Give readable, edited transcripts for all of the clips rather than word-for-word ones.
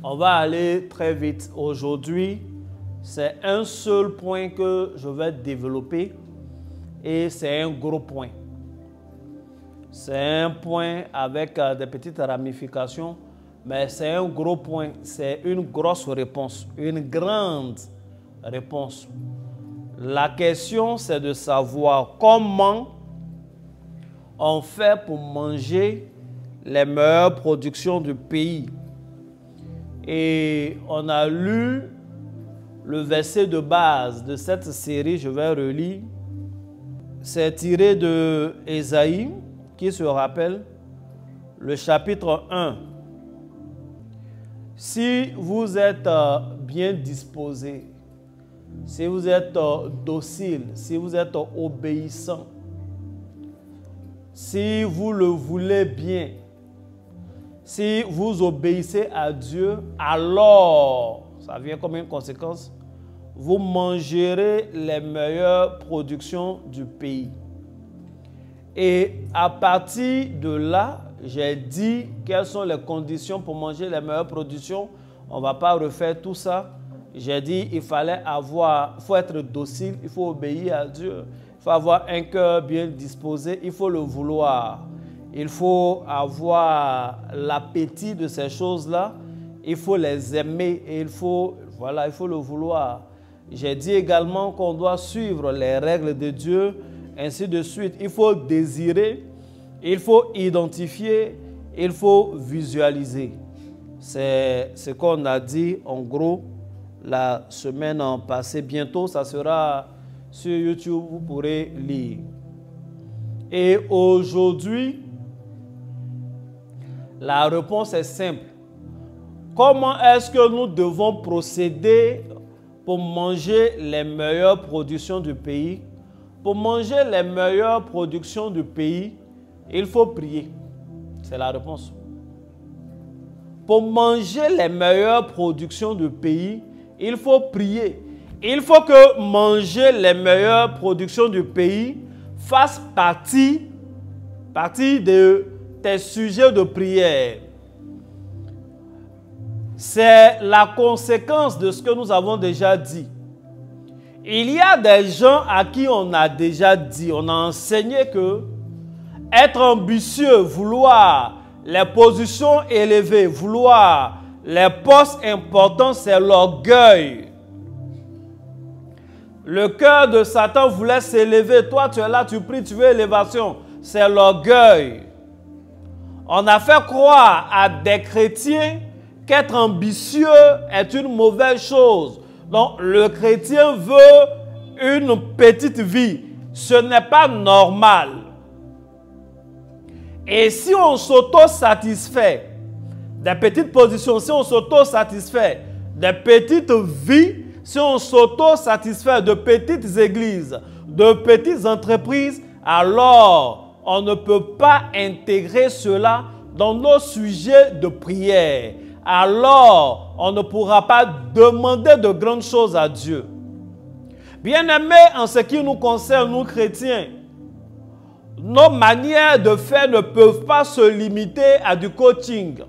On va aller très vite. Aujourd'hui, c'est un seul point que je vais développer et c'est un gros point. C'est un point avec des petites ramifications, mais c'est un gros point. C'est une grosse réponse, une grande réponse. La question, c'est de savoir comment on fait pour manger les meilleures productions du pays. Et on a lu le verset de base de cette série, je vais relire. C'est tiré de Ésaïe, qui se rappelle, le chapitre 1. Si vous êtes bien disposé, si vous êtes docile, si vous êtes obéissant, si vous le voulez bien, si vous obéissez à Dieu, alors, ça vient comme une conséquence, vous mangerez les meilleures productions du pays. Et à partir de là, j'ai dit quelles sont les conditions pour manger les meilleures productions. On ne va pas refaire tout ça. J'ai dit il faut être docile, il faut obéir à Dieu. Il faut avoir un cœur bien disposé, il faut le vouloir. Il faut avoir l'appétit de ces choses-là. Il faut les aimer et il faut le vouloir. J'ai dit également qu'on doit suivre les règles de Dieu, ainsi de suite. Il faut désirer, il faut identifier, il faut visualiser. C'est ce qu'on a dit en gros la semaine passée. Bientôt, ça sera sur YouTube, vous pourrez lire. Et aujourd'hui, la réponse est simple. Comment est-ce que nous devons procéder pour manger les meilleures productions du pays? Pour manger les meilleures productions du pays, il faut prier. C'est la réponse. Pour manger les meilleures productions du pays, il faut prier. Il faut que manger les meilleures productions du pays fasse partie de tes sujets de prière. C'est la conséquence de ce que nous avons déjà dit. Il y a des gens à qui on a déjà dit, on a enseigné que être ambitieux, vouloir les positions élevées, vouloir les postes importants, c'est l'orgueil. Le cœur de Satan voulait s'élever. Toi, tu es là, tu pries, tu veux élévation. C'est l'orgueil. On a fait croire à des chrétiens qu'être ambitieux est une mauvaise chose. Donc, le chrétien veut une petite vie. Ce n'est pas normal. Et si on s'auto-satisfait des petites positions, si on s'auto-satisfait des petites vies, si on s'auto-satisfait de petites églises, de petites entreprises, alors on ne peut pas intégrer cela dans nos sujets de prière. Alors, on ne pourra pas demander de grandes choses à Dieu. Bien-aimés, en ce qui nous concerne, nous chrétiens, nos manières de faire ne peuvent pas se limiter à du coaching.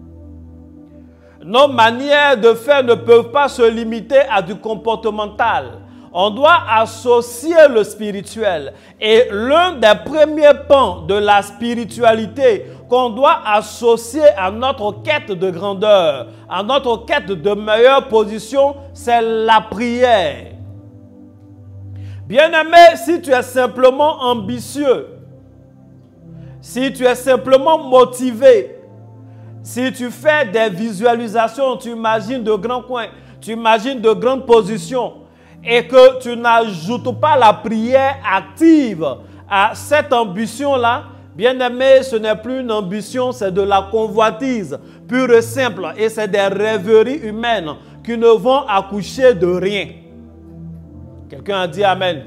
Nos manières de faire ne peuvent pas se limiter à du comportemental. On doit associer le spirituel. Et l'un des premiers pans de la spiritualité qu'on doit associer à notre quête de grandeur, à notre quête de meilleure position, c'est la prière. Bien-aimé, si tu es simplement ambitieux, si tu es simplement motivé, si tu fais des visualisations, tu imagines de grands coins, tu imagines de grandes positions, et que tu n'ajoutes pas la prière active à cette ambition-là, bien-aimé, ce n'est plus une ambition, c'est de la convoitise pure et simple. Et c'est des rêveries humaines qui ne vont accoucher de rien. Quelqu'un a dit Amen.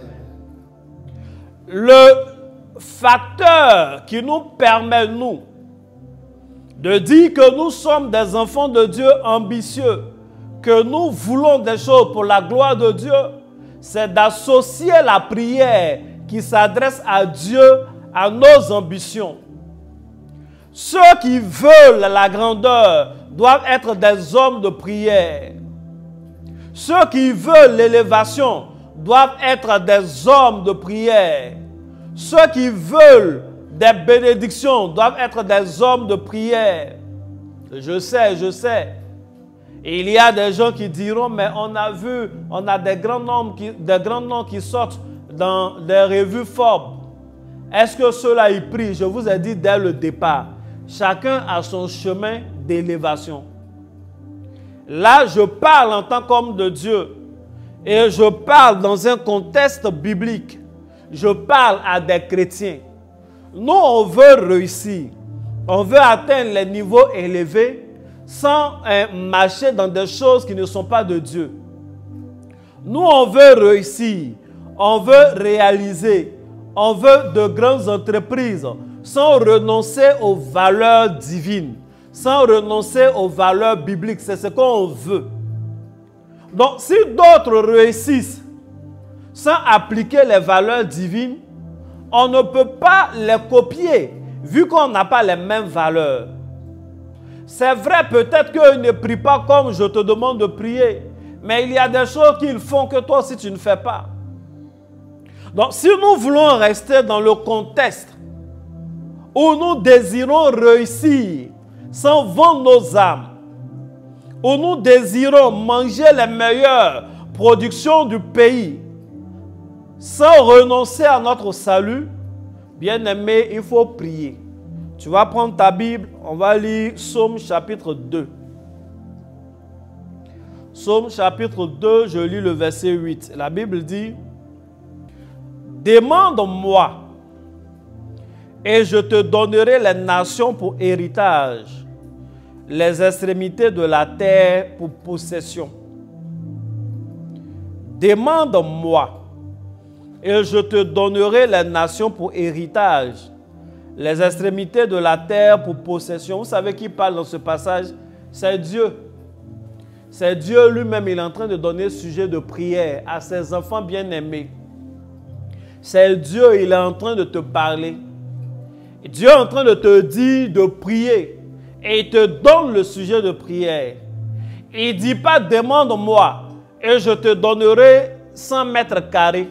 Le facteur qui nous permet, nous, de dire que nous sommes des enfants de Dieu ambitieux, que nous voulons des choses pour la gloire de Dieu, c'est d'associer la prière qui s'adresse à Dieu à nos ambitions. Ceux qui veulent la grandeur doivent être des hommes de prière. Ceux qui veulent l'élévation doivent être des hommes de prière. Ceux qui veulent des bénédictions doivent être des hommes de prière. Je sais. Et il y a des gens qui diront, mais on a vu, on a des grands noms qui sortent dans des revues Forbes. Est-ce que ceux-là, ils prient? Je vous ai dit dès le départ, chacun a son chemin d'élévation. Là, je parle en tant qu'homme de Dieu. Et je parle dans un contexte biblique. Je parle à des chrétiens. Nous, on veut réussir. On veut atteindre les niveaux élevés sans marcher dans des choses qui ne sont pas de Dieu. Nous, on veut réussir. On veut réaliser. On veut de grandes entreprises sans renoncer aux valeurs divines, sans renoncer aux valeurs bibliques. C'est ce qu'on veut. Donc, si d'autres réussissent sans appliquer les valeurs divines, on ne peut pas les copier vu qu'on n'a pas les mêmes valeurs. C'est vrai, peut-être qu'ils ne prient pas comme je te demande de prier, mais il y a des choses qu'ils font que toi aussi tu ne fais pas. Donc, si nous voulons rester dans le contexte où nous désirons réussir sans vendre nos âmes, où nous désirons manger les meilleures productions du pays, sans renoncer à notre salut, bien-aimé, il faut prier. Tu vas prendre ta Bible, on va lire Psaume chapitre 2. Psaume chapitre 2, je lis le verset 8. La Bible dit, « Demande-moi, et je te donnerai les nations pour héritage, les extrémités de la terre pour possession. Demande-moi, et je te donnerai les nations pour héritage, les extrémités de la terre pour possession. » Vous savez qui parle dans ce passage? C'est Dieu. C'est Dieu lui-même. Il est en train de donner sujet de prière à ses enfants bien-aimés. C'est Dieu, il est en train de te parler. Et Dieu est en train de te dire de prier. Et il te donne le sujet de prière. Il ne dit pas demande-moi et je te donnerai 100 mètres carrés.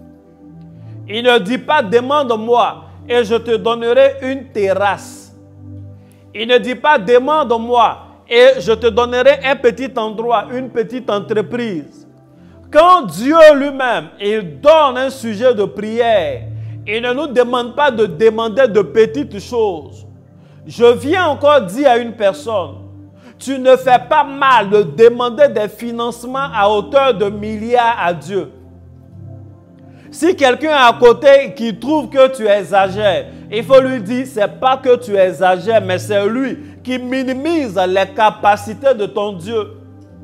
Il ne dit pas demande-moi et je te donnerai une terrasse. Il ne dit pas demande-moi et je te donnerai un petit endroit, une petite entreprise. Quand Dieu lui-même, il donne un sujet de prière, il ne nous demande pas de demander de petites choses. Je viens encore dire à une personne, tu ne fais pas mal de demander des financements à hauteur de milliards à Dieu. Si quelqu'un est à côté qui trouve que tu exagères, il faut lui dire, ce n'est pas que tu exagères, mais c'est lui qui minimise les capacités de ton Dieu.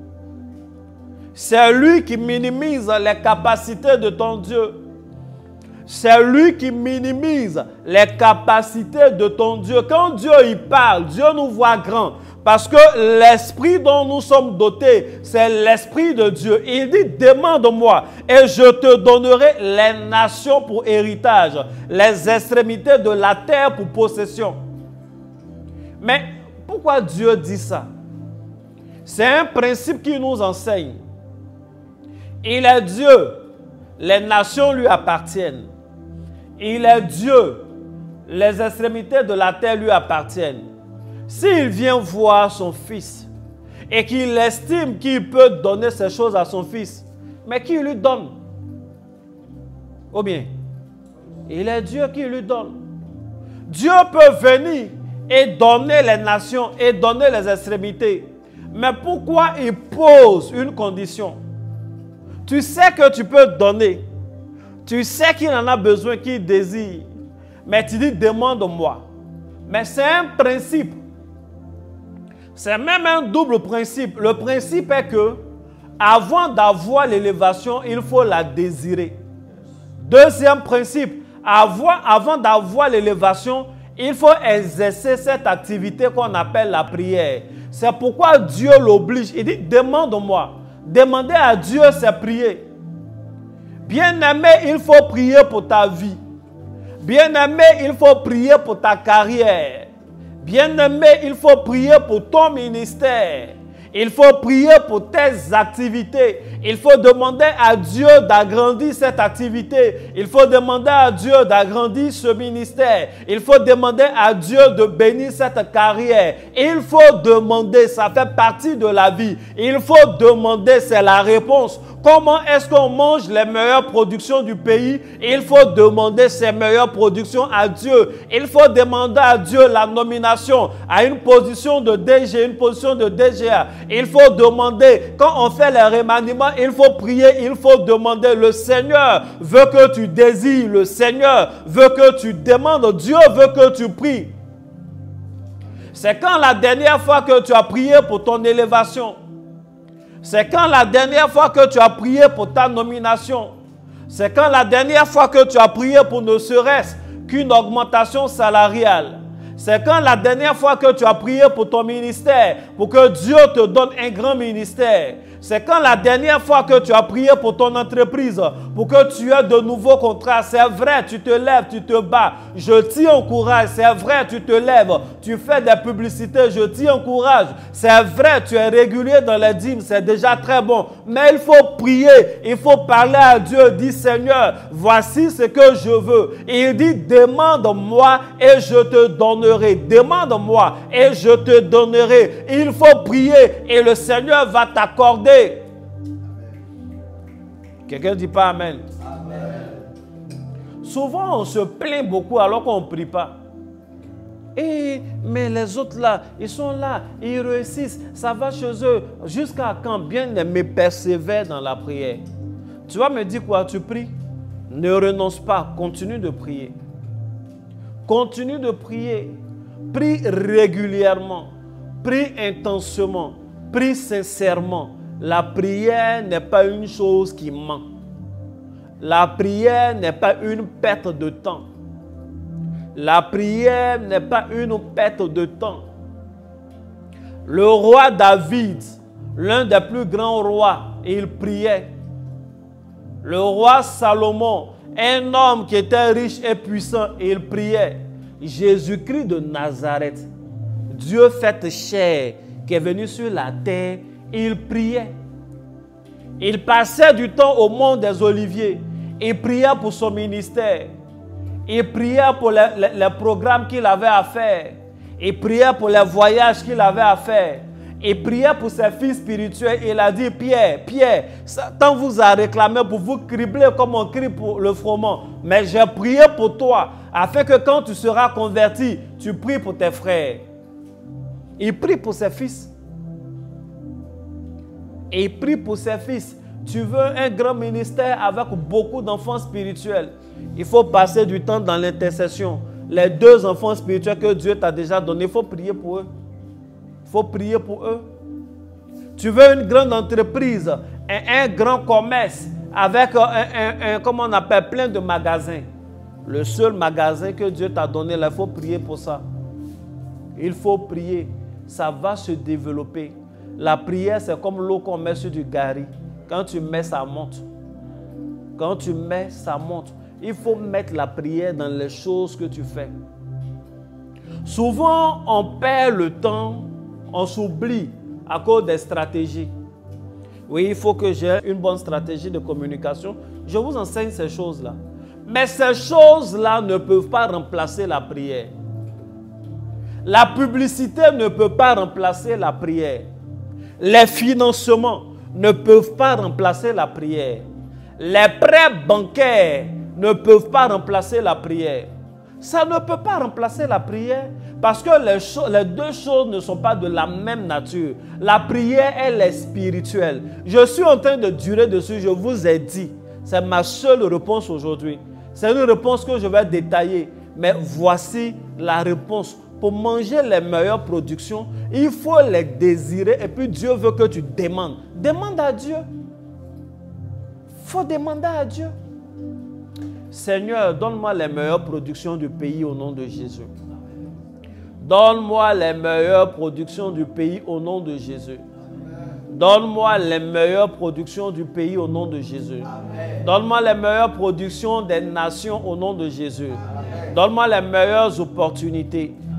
C'est lui qui minimise les capacités de ton Dieu. C'est lui qui minimise les capacités de ton Dieu. Quand Dieu y parle, Dieu nous voit grand. Parce que l'esprit dont nous sommes dotés, c'est l'esprit de Dieu. Il dit, demande-moi et je te donnerai les nations pour héritage, les extrémités de la terre pour possession. Mais pourquoi Dieu dit ça? C'est un principe qui nous enseigne. Il est Dieu, les nations lui appartiennent. Il est Dieu, les extrémités de la terre lui appartiennent. S'il vient voir son fils et qu'il estime qu'il peut donner ces choses à son fils, mais qui lui donne? Ou bien, il est Dieu qui lui donne. Dieu peut venir et donner les nations et donner les extrémités. Mais pourquoi il pose une condition? Tu sais que tu peux donner. Tu sais qu'il en a besoin, qu'il désire. Mais tu dis, demande-moi. Mais c'est un principe. C'est même un double principe. Le principe est que, avant d'avoir l'élévation, il faut la désirer. Deuxième principe, avant d'avoir l'élévation, il faut exercer cette activité qu'on appelle la prière. C'est pourquoi Dieu l'oblige. Il dit, demande-moi. Demander à Dieu, c'est prier. Bien-aimé, il faut prier pour ta vie. Bien-aimé, il faut prier pour ta carrière. Bien-aimé, il faut prier pour ton ministère. Il faut prier pour tes activités. Il faut demander à Dieu d'agrandir cette activité. Il faut demander à Dieu d'agrandir ce ministère. Il faut demander à Dieu de bénir cette carrière. Il faut demander, ça fait partie de la vie. Il faut demander, c'est la réponse. Comment est-ce qu'on mange les meilleures productions du pays? Il faut demander ces meilleures productions à Dieu. Il faut demander à Dieu la nomination à une position de DG, une position de DGA. Il faut demander, quand on fait les remaniements, il faut prier, il faut demander. Le Seigneur veut que tu désires, le Seigneur veut que tu demandes, Dieu veut que tu pries. C'est quand la dernière fois que tu as prié pour ton élévation? C'est quand la dernière fois que tu as prié pour ta nomination? C'est quand la dernière fois que tu as prié pour ne serait-ce qu'une augmentation salariale? C'est quand la dernière fois que tu as prié pour ton ministère, pour que Dieu te donne un grand ministère? C'est quand la dernière fois que tu as prié pour ton entreprise, pour que tu aies de nouveaux contrats? C'est vrai, tu te lèves, tu te bats. Je t'y encourage. C'est vrai, tu te lèves, tu fais des publicités. Je t'y encourage. C'est vrai, tu es régulier dans les dîmes. C'est déjà très bon. Mais il faut prier. Il faut parler à Dieu. Dis, Seigneur, voici ce que je veux. Et il dit, demande-moi et je te donnerai. Demande-moi et je te donnerai. Il faut prier et le Seigneur va t'accorder. Quelqu'un ne dit pas Amen. Amen. Souvent, on se plaint beaucoup alors qu'on ne prie pas. Mais les autres là, ils sont là, ils réussissent, ça va chez eux. Jusqu'à quand? Bien-aimé, persévère dans la prière. Tu vas me dire quoi? Tu pries? Ne renonce pas, continue de prier. Continue de prier. Prie régulièrement. Prie intensément. Prie sincèrement. La prière n'est pas une chose qui ment. La prière n'est pas une perte de temps. La prière n'est pas une perte de temps. Le roi David, l'un des plus grands rois, il priait. Le roi Salomon, un homme qui était riche et puissant, il priait. Jésus-Christ de Nazareth, Dieu fait chair, qui est venu sur la terre, il priait. Il passait du temps au mont des Oliviers. Il priait pour son ministère. Il priait pour les programmes qu'il avait à faire. Il priait pour les voyages qu'il avait à faire. Il priait pour ses fils spirituels. Il a dit, Pierre, Satan vous a réclamé pour vous cribler comme on crie pour le froment. Mais j'ai prié pour toi, afin que quand tu seras converti, tu pries pour tes frères. Il prie pour ses fils. Et il prie pour ses fils. Tu veux un grand ministère avec beaucoup d'enfants spirituels. Il faut passer du temps dans l'intercession. Les 2 enfants spirituels que Dieu t'a déjà donnés, il faut prier pour eux. Il faut prier pour eux. Tu veux une grande entreprise, un grand commerce avec comment on appelle, plein de magasins. Le seul magasin que Dieu t'a donné, là, il faut prier pour ça. Il faut prier. Ça va se développer. La prière, c'est comme l'eau qu'on met sur du gari. Quand tu mets, ça monte. Quand tu mets, ça monte. Il faut mettre la prière dans les choses que tu fais. Souvent, on perd le temps, on s'oublie à cause des stratégies. Oui, il faut que j'ai une bonne stratégie de communication. Je vous enseigne ces choses-là. Mais ces choses-là ne peuvent pas remplacer la prière. La publicité ne peut pas remplacer la prière. Les financements ne peuvent pas remplacer la prière. Les prêts bancaires ne peuvent pas remplacer la prière. Ça ne peut pas remplacer la prière parce que les 2 choses ne sont pas de la même nature. La prière, elle est spirituelle. Je suis en train de durer dessus, je vous ai dit. C'est ma seule réponse aujourd'hui. C'est une réponse que je vais détailler. Mais voici la réponse. Pour manger les meilleures productions, il faut les désirer et puis Dieu veut que tu demandes. Demande à Dieu. Il faut demander à Dieu. Seigneur, donne-moi les meilleures productions du pays au nom de Jésus. Donne-moi les meilleures productions du pays au nom de Jésus. Donne-moi les meilleures productions du pays au nom de Jésus. Donne-moi les meilleures productions des nations au nom de Jésus. Donne-moi les meilleures opportunités.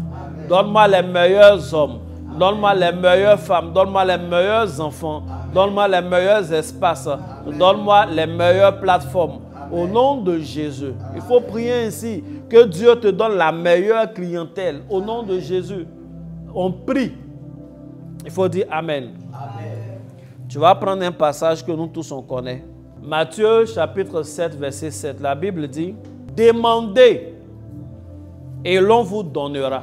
Donne-moi les meilleurs hommes. Donne-moi les meilleures femmes. Donne-moi les meilleurs enfants. Donne-moi les meilleurs espaces. Donne-moi les meilleures plateformes. Au nom de Jésus. Il faut prier ainsi. Que Dieu te donne la meilleure clientèle. Au nom de Jésus. On prie. Il faut dire Amen. Amen. Tu vas prendre un passage que nous tous on connaît. Matthieu chapitre 7 verset 7. La Bible dit, demandez et l'on vous donnera.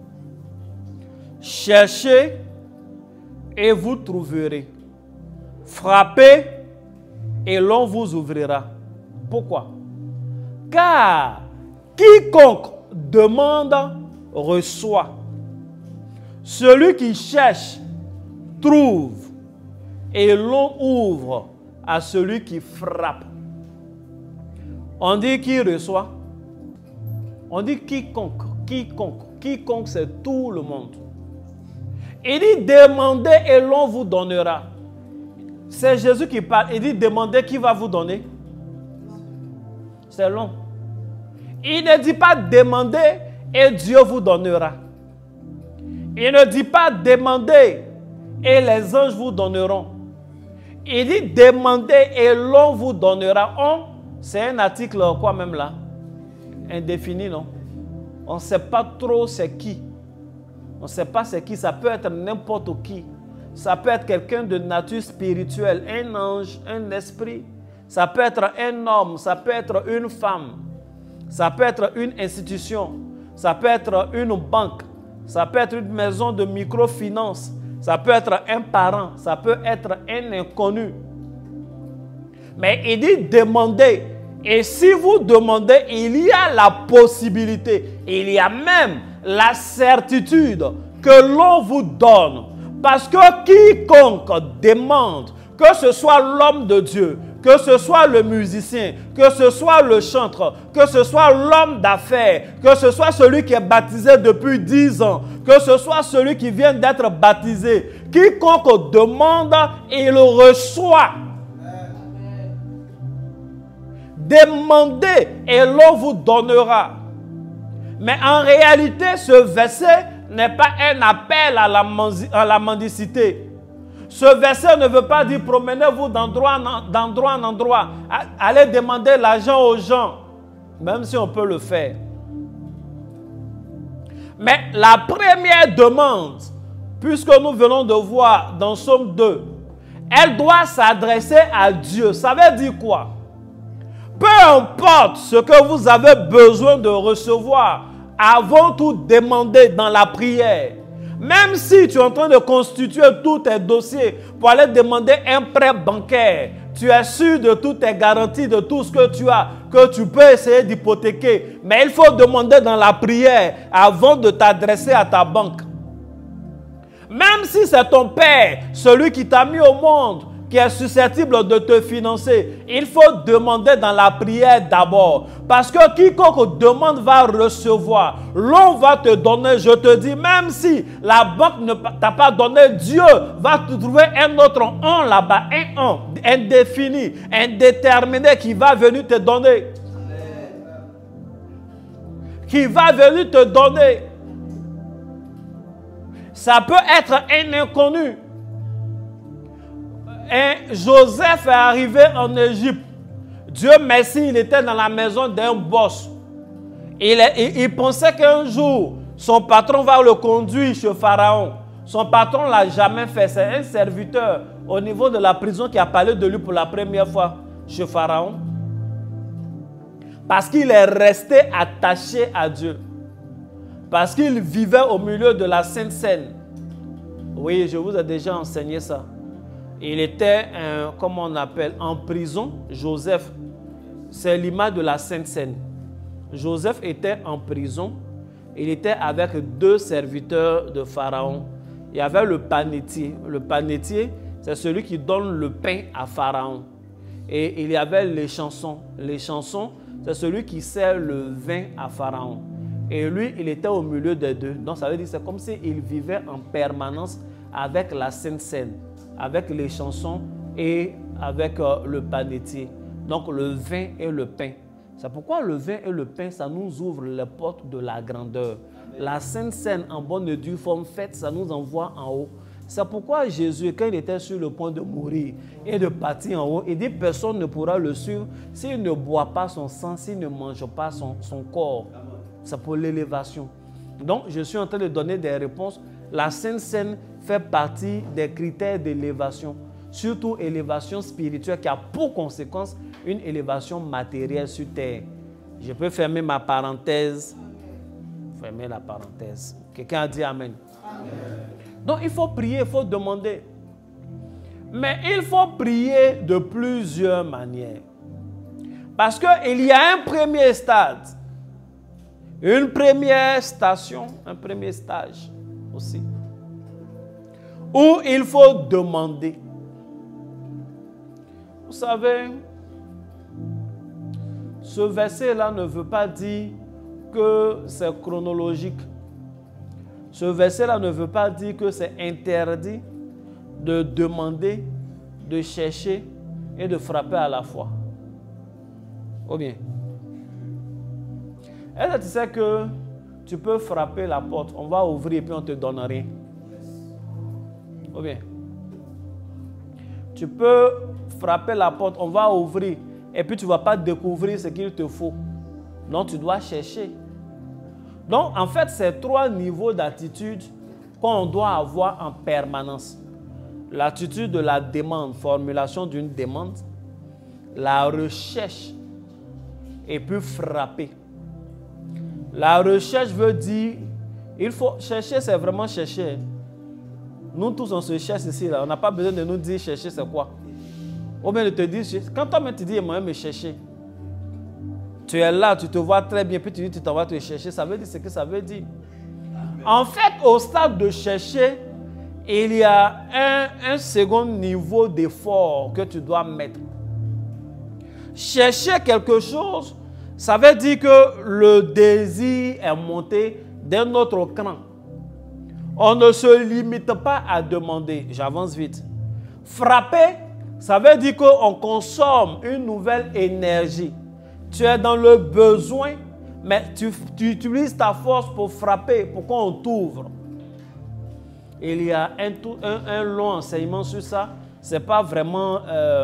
Cherchez et vous trouverez. Frappez et l'on vous ouvrira. Pourquoi? Car quiconque demande reçoit. Celui qui cherche trouve et l'on ouvre à celui qui frappe. On dit qui reçoit? On dit quiconque, quiconque, quiconque c'est tout le monde. Il dit demandez et l'on vous donnera. C'est Jésus qui parle. Il dit demandez, qui va vous donner? C'est long. Il ne dit pas demandez et Dieu vous donnera. Il ne dit pas demandez et les anges vous donneront. Il dit demandez et l'on vous donnera. C'est un article quoi même là? Indéfini, non? On ne sait pas trop c'est qui. On ne sait pas c'est qui. Ça peut être n'importe qui. Ça peut être quelqu'un de nature spirituelle, un ange, un esprit. Ça peut être un homme, ça peut être une femme. Ça peut être une institution. Ça peut être une banque. Ça peut être une maison de microfinance. Ça peut être un parent. Ça peut être un inconnu. Mais il dit demandez. Et si vous demandez, il y a la possibilité, il y a même la certitude que l'on vous donne. Parce que quiconque demande, que ce soit l'homme de Dieu, que ce soit le musicien, que ce soit le chanteur, que ce soit l'homme d'affaires, que ce soit celui qui est baptisé depuis 10 ans, que ce soit celui qui vient d'être baptisé, quiconque demande, il reçoit. Demandez et l'on vous donnera. Mais en réalité, ce verset n'est pas un appel à la mendicité. Ce verset ne veut pas dire promenez-vous d'endroit en endroit. Allez demander l'argent aux gens. Même si on peut le faire. Mais la première demande, puisque nous venons de voir dans Somme 2, elle doit s'adresser à Dieu. Ça veut dire quoi? Peu importe ce que vous avez besoin de recevoir, avant tout demandez dans la prière. Même si tu es en train de constituer tous tes dossiers pour aller demander un prêt bancaire, tu es sûr de toutes tes garanties, de tout ce que tu as, que tu peux essayer d'hypothéquer. Mais il faut demander dans la prière avant de t'adresser à ta banque. Même si c'est ton père, celui qui t'a mis au monde, qui est susceptible de te financer, il faut demander dans la prière d'abord. Parce que quiconque demande va recevoir. L'on va te donner, je te dis, même si la banque ne t'a pas donné, Dieu va te trouver un autre on là-bas, un on indéfini, indéterminé qui va venir te donner. Qui va venir te donner. Ça peut être un inconnu. Et Joseph est arrivé en Égypte. Dieu merci, il était dans la maison d'un boss. Il pensait qu'un jour, son patron va le conduire chez Pharaon. Son patron ne l'a jamais fait. C'est un serviteur au niveau de la prison qui a parlé de lui pour la première fois chez Pharaon. Parce qu'il est resté attaché à Dieu. Parce qu'il vivait au milieu de la Sainte Seine. Oui, je vous ai déjà enseigné ça. Il était, comment on appelle, en prison. Joseph, c'est l'image de la Sainte Seine. Joseph était en prison. Il était avec 2 serviteurs de Pharaon. Il y avait le panetier. Le panetier, c'est celui qui donne le pain à Pharaon. Et il y avait les chansons. Les chansons, c'est celui qui sert le vin à Pharaon. Et lui, il était au milieu des deux. Donc, ça veut dire que c'est comme s'il vivait en permanence avec la Sainte Seine, avec les chansons et avec le panetier. Donc, le vin et le pain. C'est pourquoi le vin et le pain, ça nous ouvre les portes de la grandeur. La Sainte Seine en bonne et due forme faite, ça nous envoie en haut. C'est pourquoi Jésus, quand il était sur le point de mourir et de partir en haut, il dit personne ne pourra le suivre s'il ne boit pas son sang, s'il ne mange pas son corps. C'est pour l'élévation. Donc, je suis en train de donner des réponses. La Sainte Seine fait partie des critères d'élévation, surtout élévation spirituelle qui a pour conséquence une élévation matérielle sur terre. Je peux fermer ma parenthèse. Fermer la parenthèse. Quelqu'un a dit Amen. Amen. Donc, il faut prier, il faut demander. Mais il faut prier de plusieurs manières. Parce qu'il y a un premier stade, une première station, un premier stage aussi, où il faut demander. Vous savez, ce verset-là ne veut pas dire que c'est chronologique. Ce verset-là ne veut pas dire que c'est interdit de demander, de chercher et de frapper à la fois. Ou bien? Est-ce que tu sais que tu peux frapper la porte, on va ouvrir et puis on ne te donne rien? Ou bien? Tu peux frapper la porte, on va ouvrir et puis tu ne vas pas découvrir ce qu'il te faut. Donc tu dois chercher. Donc en fait, c'est 3 niveaux d'attitude qu'on doit avoir en permanence. L'attitude de la demande, formulation d'une demande, la recherche et puis frapper. La recherche veut dire, il faut chercher, c'est vraiment chercher. Nous tous, on se cherche ici, là. On n'a pas besoin de nous dire chercher, c'est quoi. Ou bien de te dire, quand toi-même tu dis, moi me chercher, tu es là, tu te vois très bien, puis tu dis, tu t'en vas te chercher, ça veut dire ce que ça veut dire. En fait, au stade de chercher, il y a un second niveau d'effort que tu dois mettre. Chercher quelque chose, ça veut dire que le désir est monté d'un autre cran. On ne se limite pas à demander. J'avance vite. Frapper, ça veut dire qu'on consomme une nouvelle énergie. Tu es dans le besoin, mais tu utilises ta force pour frapper, pour qu'on t'ouvre. Il y a un long enseignement sur ça. Ce n'est pas vraiment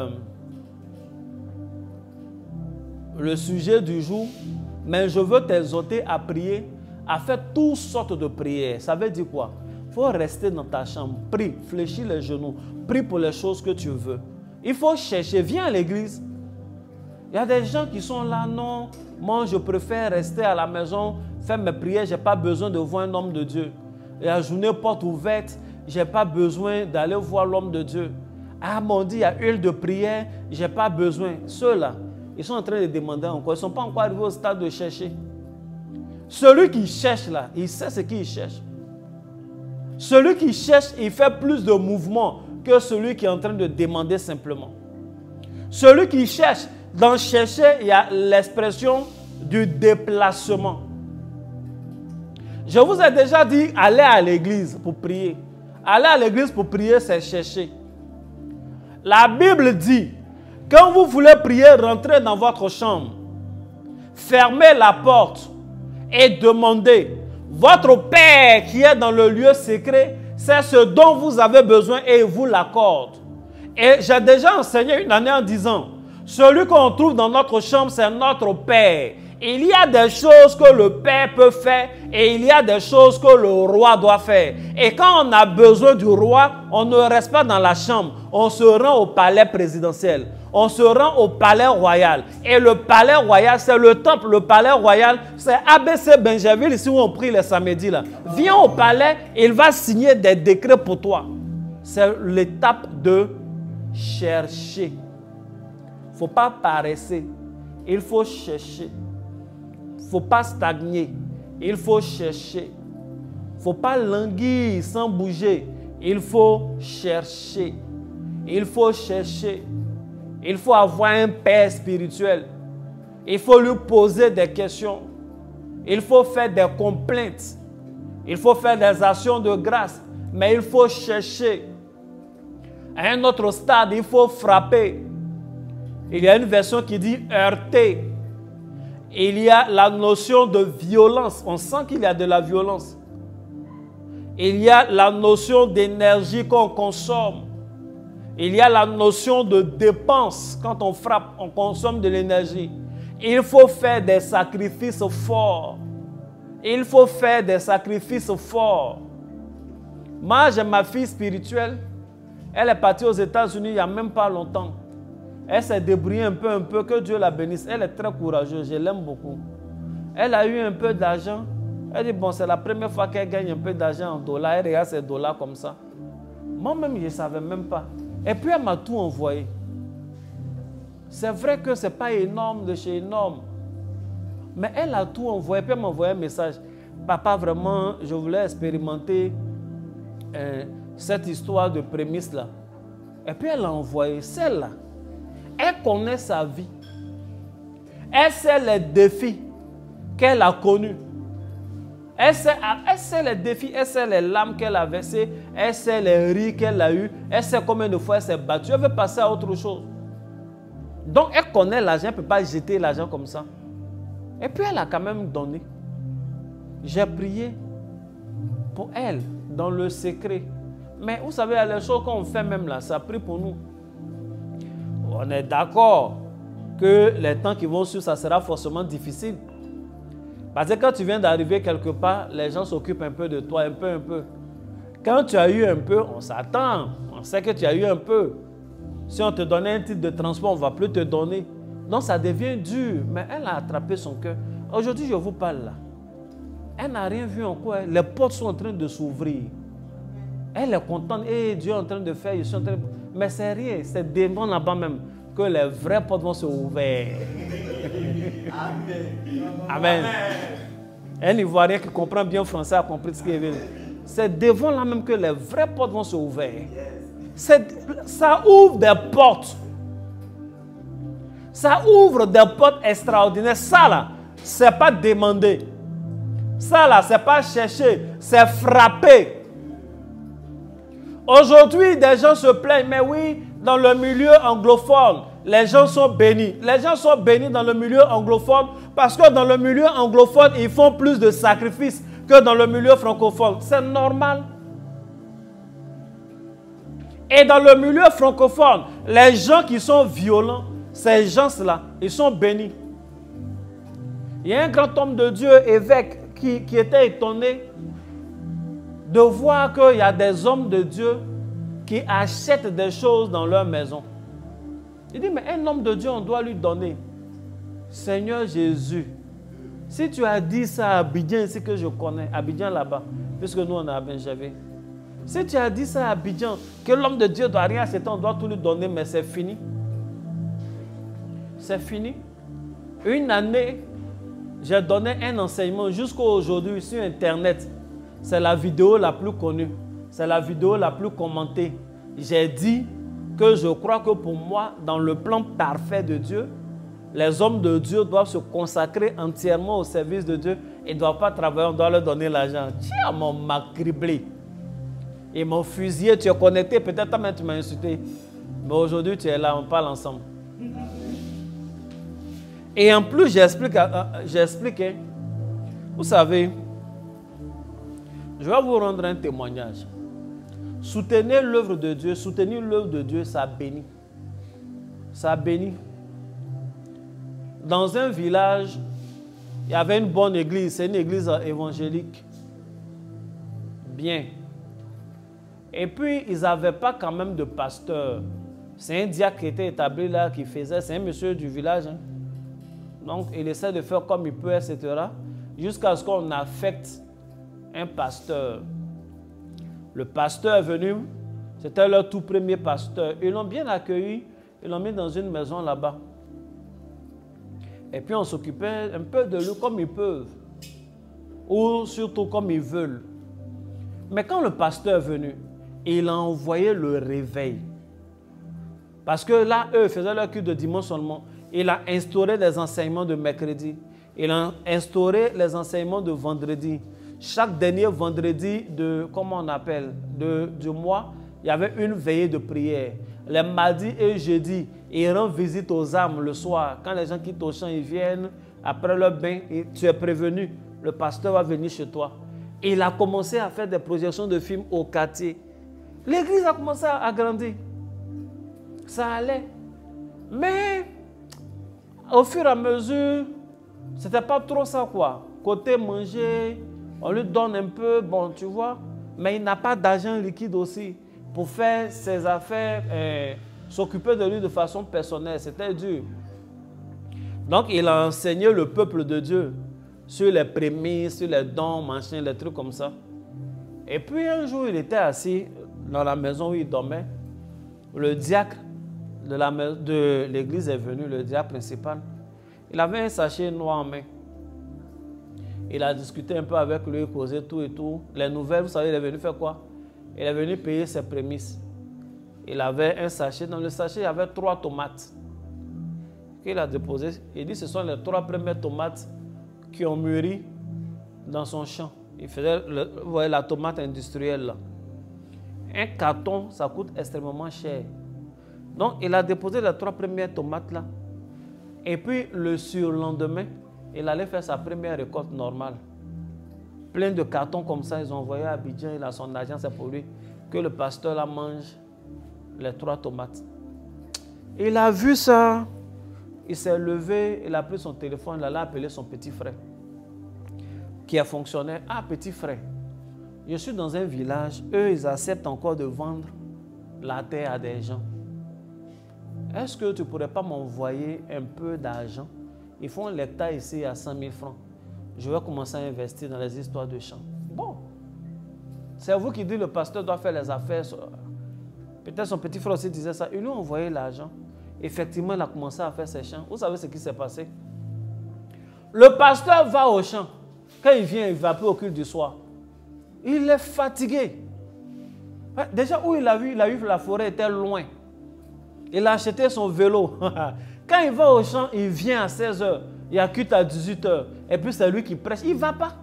le sujet du jour, mais je veux t'exhorter à prier, à faire toutes sortes de prières. Ça veut dire quoi? Il faut rester dans ta chambre, prie, fléchis les genoux, prie pour les choses que tu veux. Il faut chercher, viens à l'église. Il y a des gens qui sont là, non, moi je préfère rester à la maison, faire mes prières, je n'ai pas besoin de voir un homme de Dieu. La journée porte ouverte, je n'ai pas besoin d'aller voir l'homme de Dieu. Ah mon Dieu, il y a huile de prière, je n'ai pas besoin. Ceux-là, ils sont en train de demander encore, ils ne sont pas encore arrivés au stade de chercher. Celui qui cherche là, il sait ce qu'il cherche. Celui qui cherche, il fait plus de mouvements que celui qui est en train de demander simplement. Celui qui cherche, dans chercher, il y a l'expression du déplacement. Je vous ai déjà dit, allez à l'église pour prier. Aller à l'église pour prier, c'est chercher. La Bible dit, quand vous voulez prier, rentrez dans votre chambre, fermez la porte et demandez. Votre Père qui est dans le lieu secret, c'est ce dont vous avez besoin et il vous l'accorde. Et j'ai déjà enseigné une année en disant, celui qu'on trouve dans notre chambre, c'est notre Père. Il y a des choses que le Père peut faire et il y a des choses que le roi doit faire. Et quand on a besoin du roi, on ne reste pas dans la chambre. On se rend au palais présidentiel. On se rend au palais royal. Et le palais royal, c'est le temple. Le palais royal, c'est ABC Benjerville, ici où on prie les samedis. Là. Viens au palais, il va signer des décrets pour toi. C'est l'étape de chercher. Il ne faut pas paresser. Il faut chercher. Il ne faut pas stagner. Il faut chercher. Il ne faut pas languir sans bouger. Il faut chercher. Il faut chercher. Il faut avoir un père spirituel. Il faut lui poser des questions. Il faut faire des complaintes. Il faut faire des actions de grâce. Mais il faut chercher. À un autre stade, il faut frapper. Il y a une version qui dit heurter. Il y a la notion de violence. On sent qu'il y a de la violence. Il y a la notion d'énergie qu'on consomme. Il y a la notion de dépense. Quand on frappe, on consomme de l'énergie. Il faut faire des sacrifices forts. Il faut faire des sacrifices forts. Moi, j'ai ma fille spirituelle. Elle est partie aux États-Unis il n'y a même pas longtemps. Elle s'est débrouillée un peu, que Dieu la bénisse. Elle est très courageuse, je l'aime beaucoup. Elle a eu un peu d'argent. Elle dit, bon, c'est la première fois qu'elle gagne un peu d'argent en dollars. Elle regarde ses dollars comme ça. Moi-même, je ne savais même pas. Et puis, elle m'a tout envoyé. C'est vrai que ce n'est pas énorme de chez énorme. Mais elle a tout envoyé. Puis, elle m'a envoyé un message. Papa, vraiment, je voulais expérimenter cette histoire de prémisse-là. Et puis, elle a envoyé celle-là. Elle connaît sa vie. Elle sait les défis qu'elle a connus. Elle sait les défis, elle sait les larmes qu'elle a versées, elle sait les rires qu'elle a eus, elle sait combien de fois elle s'est battue. Elle veut passer à autre chose. Donc, elle connaît l'argent, elle ne peut pas jeter l'argent comme ça. Et puis, elle a quand même donné. J'ai prié pour elle, dans le secret. Mais vous savez, il y a les choses qu'on fait même là, ça prie pour nous. On est d'accord que les temps qui vont suivre, ça sera forcément difficile. Parce que quand tu viens d'arriver quelque part, les gens s'occupent un peu de toi, un peu. Quand tu as eu un peu, on s'attend. On sait que tu as eu un peu. Si on te donnait un titre de transport, on ne va plus te donner. Donc ça devient dur. Mais elle a attrapé son cœur. Aujourd'hui, je vous parle là. Elle n'a rien vu encore. Les portes sont en train de s'ouvrir. Elle est contente. Et Dieu est en train de faire. Je suis en train de... Mais c'est rien. C'est devant là-bas même que les vraies portes vont se ouvrir. Amen. Un Ivoirien qui comprend bien le français a compris ce qu'il veut. C'est devant là même que les vraies portes vont se ouvrir. Ça ouvre des portes. Ça ouvre des portes extraordinaires. Ça là, c'est pas demander. Ça là, c'est pas chercher, c'est frapper. Aujourd'hui, des gens se plaignent, mais oui, dans le milieu anglophone, les gens sont bénis. Les gens sont bénis dans le milieu anglophone parce que dans le milieu anglophone, ils font plus de sacrifices que dans le milieu francophone. C'est normal. Et dans le milieu francophone, les gens qui sont violents, ces gens-là, ils sont bénis. Il y a un grand homme de Dieu, évêque, qui était étonné de voir qu'il y a des hommes de Dieu qui achètent des choses dans leur maison. Il dit, mais un homme de Dieu, on doit lui donner. Seigneur Jésus, si tu as dit ça à Abidjan, ici que je connais, Abidjan là-bas, puisque nous on est à Benjavé. Si tu as dit ça à Abidjan, que l'homme de Dieu ne doit rien acheter, on doit tout lui donner, mais c'est fini. C'est fini. Une année, j'ai donné un enseignement jusqu'à aujourd'hui sur Internet. C'est la vidéo la plus connue. C'est la vidéo la plus commentée. J'ai dit que je crois que pour moi, dans le plan parfait de Dieu, les hommes de Dieu doivent se consacrer entièrement au service de Dieu. Ils ne doivent pas travailler, on doit leur donner l'argent. Tiens, m'a criblé. Ils m'ont fusillé, tu es connecté, peut-être même tu m'as insulté. Mais aujourd'hui, tu es là, on parle ensemble. Et en plus, j'explique, hein, vous savez, je vais vous rendre un témoignage. Soutenez l'œuvre de Dieu, soutenir l'œuvre de Dieu, ça bénit. Ça bénit. Dans un village, il y avait une bonne église, c'est une église évangélique. Bien. Et puis, ils n'avaient pas quand même de pasteur. C'est un diacre qui était établi là, qui faisait, c'est un monsieur du village. Hein. Donc, il essaie de faire comme il peut, etc. Jusqu'à ce qu'on affecte un pasteur. Le pasteur est venu, c'était leur tout premier pasteur. Ils l'ont bien accueilli, ils l'ont mis dans une maison là-bas. Et puis on s'occupait un peu de lui comme ils peuvent, ou surtout comme ils veulent. Mais quand le pasteur est venu, il a envoyé le réveil. Parce que là, eux faisaient leur culte de dimanche seulement. Il a instauré des enseignements de mercredi. Il a instauré les enseignements de vendredi. Chaque dernier vendredi de, comment on appelle, du mois, il y avait une veillée de prière. Les mardis et jeudis, il rend visite aux âmes le soir. Quand les gens quittent au champ, ils viennent après le bain, tu es prévenu, le pasteur va venir chez toi. Et il a commencé à faire des projections de films au quartier. L'église a commencé à grandir. Ça allait. Mais au fur et à mesure, c'était pas trop ça quoi. Côté manger, on lui donne un peu, bon tu vois, mais il n'a pas d'argent liquide aussi pour faire ses affaires, s'occuper de lui de façon personnelle. C'était dur. Donc il a enseigné le peuple de Dieu sur les prémices, sur les dons, machin, les trucs comme ça. Et puis un jour, il était assis dans la maison où il dormait. Le diacre de l'église est venu, le diacre principal. Il avait un sachet noir en main. Il a discuté un peu avec lui, causé tout et tout. Les nouvelles, vous savez, il est venu faire quoi? Il est venu payer ses prémices. Il avait un sachet. Dans le sachet, il y avait 3 tomates qu'il a déposées. Il dit que ce sont les 3 premières tomates qui ont mûri dans son champ. Il faisait, vous voyez, la tomate industrielle là. Un carton, ça coûte extrêmement cher. Donc, il a déposé les 3 premières tomates là. Et puis, le surlendemain, il allait faire sa première récolte normale. Plein de cartons comme ça, ils ont envoyé à Abidjan, il a son argent, c'est pour lui. Que le pasteur là mange les 3 tomates. Il a vu ça. Il s'est levé, il a pris son téléphone, il allait appeler son petit frère qui a fonctionné. Ah, petit frère, je suis dans un village, eux, ils acceptent encore de vendre la terre à des gens. Est-ce que tu ne pourrais pas m'envoyer un peu d'argent? Ils font l'hectare ici à 100 000 francs. Je vais commencer à investir dans les histoires de champs. Bon, c'est vous qui dites le pasteur doit faire les affaires. Peut-être son petit frère aussi disait ça. Ils lui ont envoyé l'argent. Effectivement, il a commencé à faire ses champs. Vous savez ce qui s'est passé? Le pasteur va au champ. Quand il vient, il ne va plus au culte du soir. Il est fatigué. Déjà, où il a vu la forêt était loin. Il a acheté son vélo. Quand il va au champ, il vient à 16 h. Il a culte à 18 h. Et puis c'est lui qui prêche. Il ne va pas.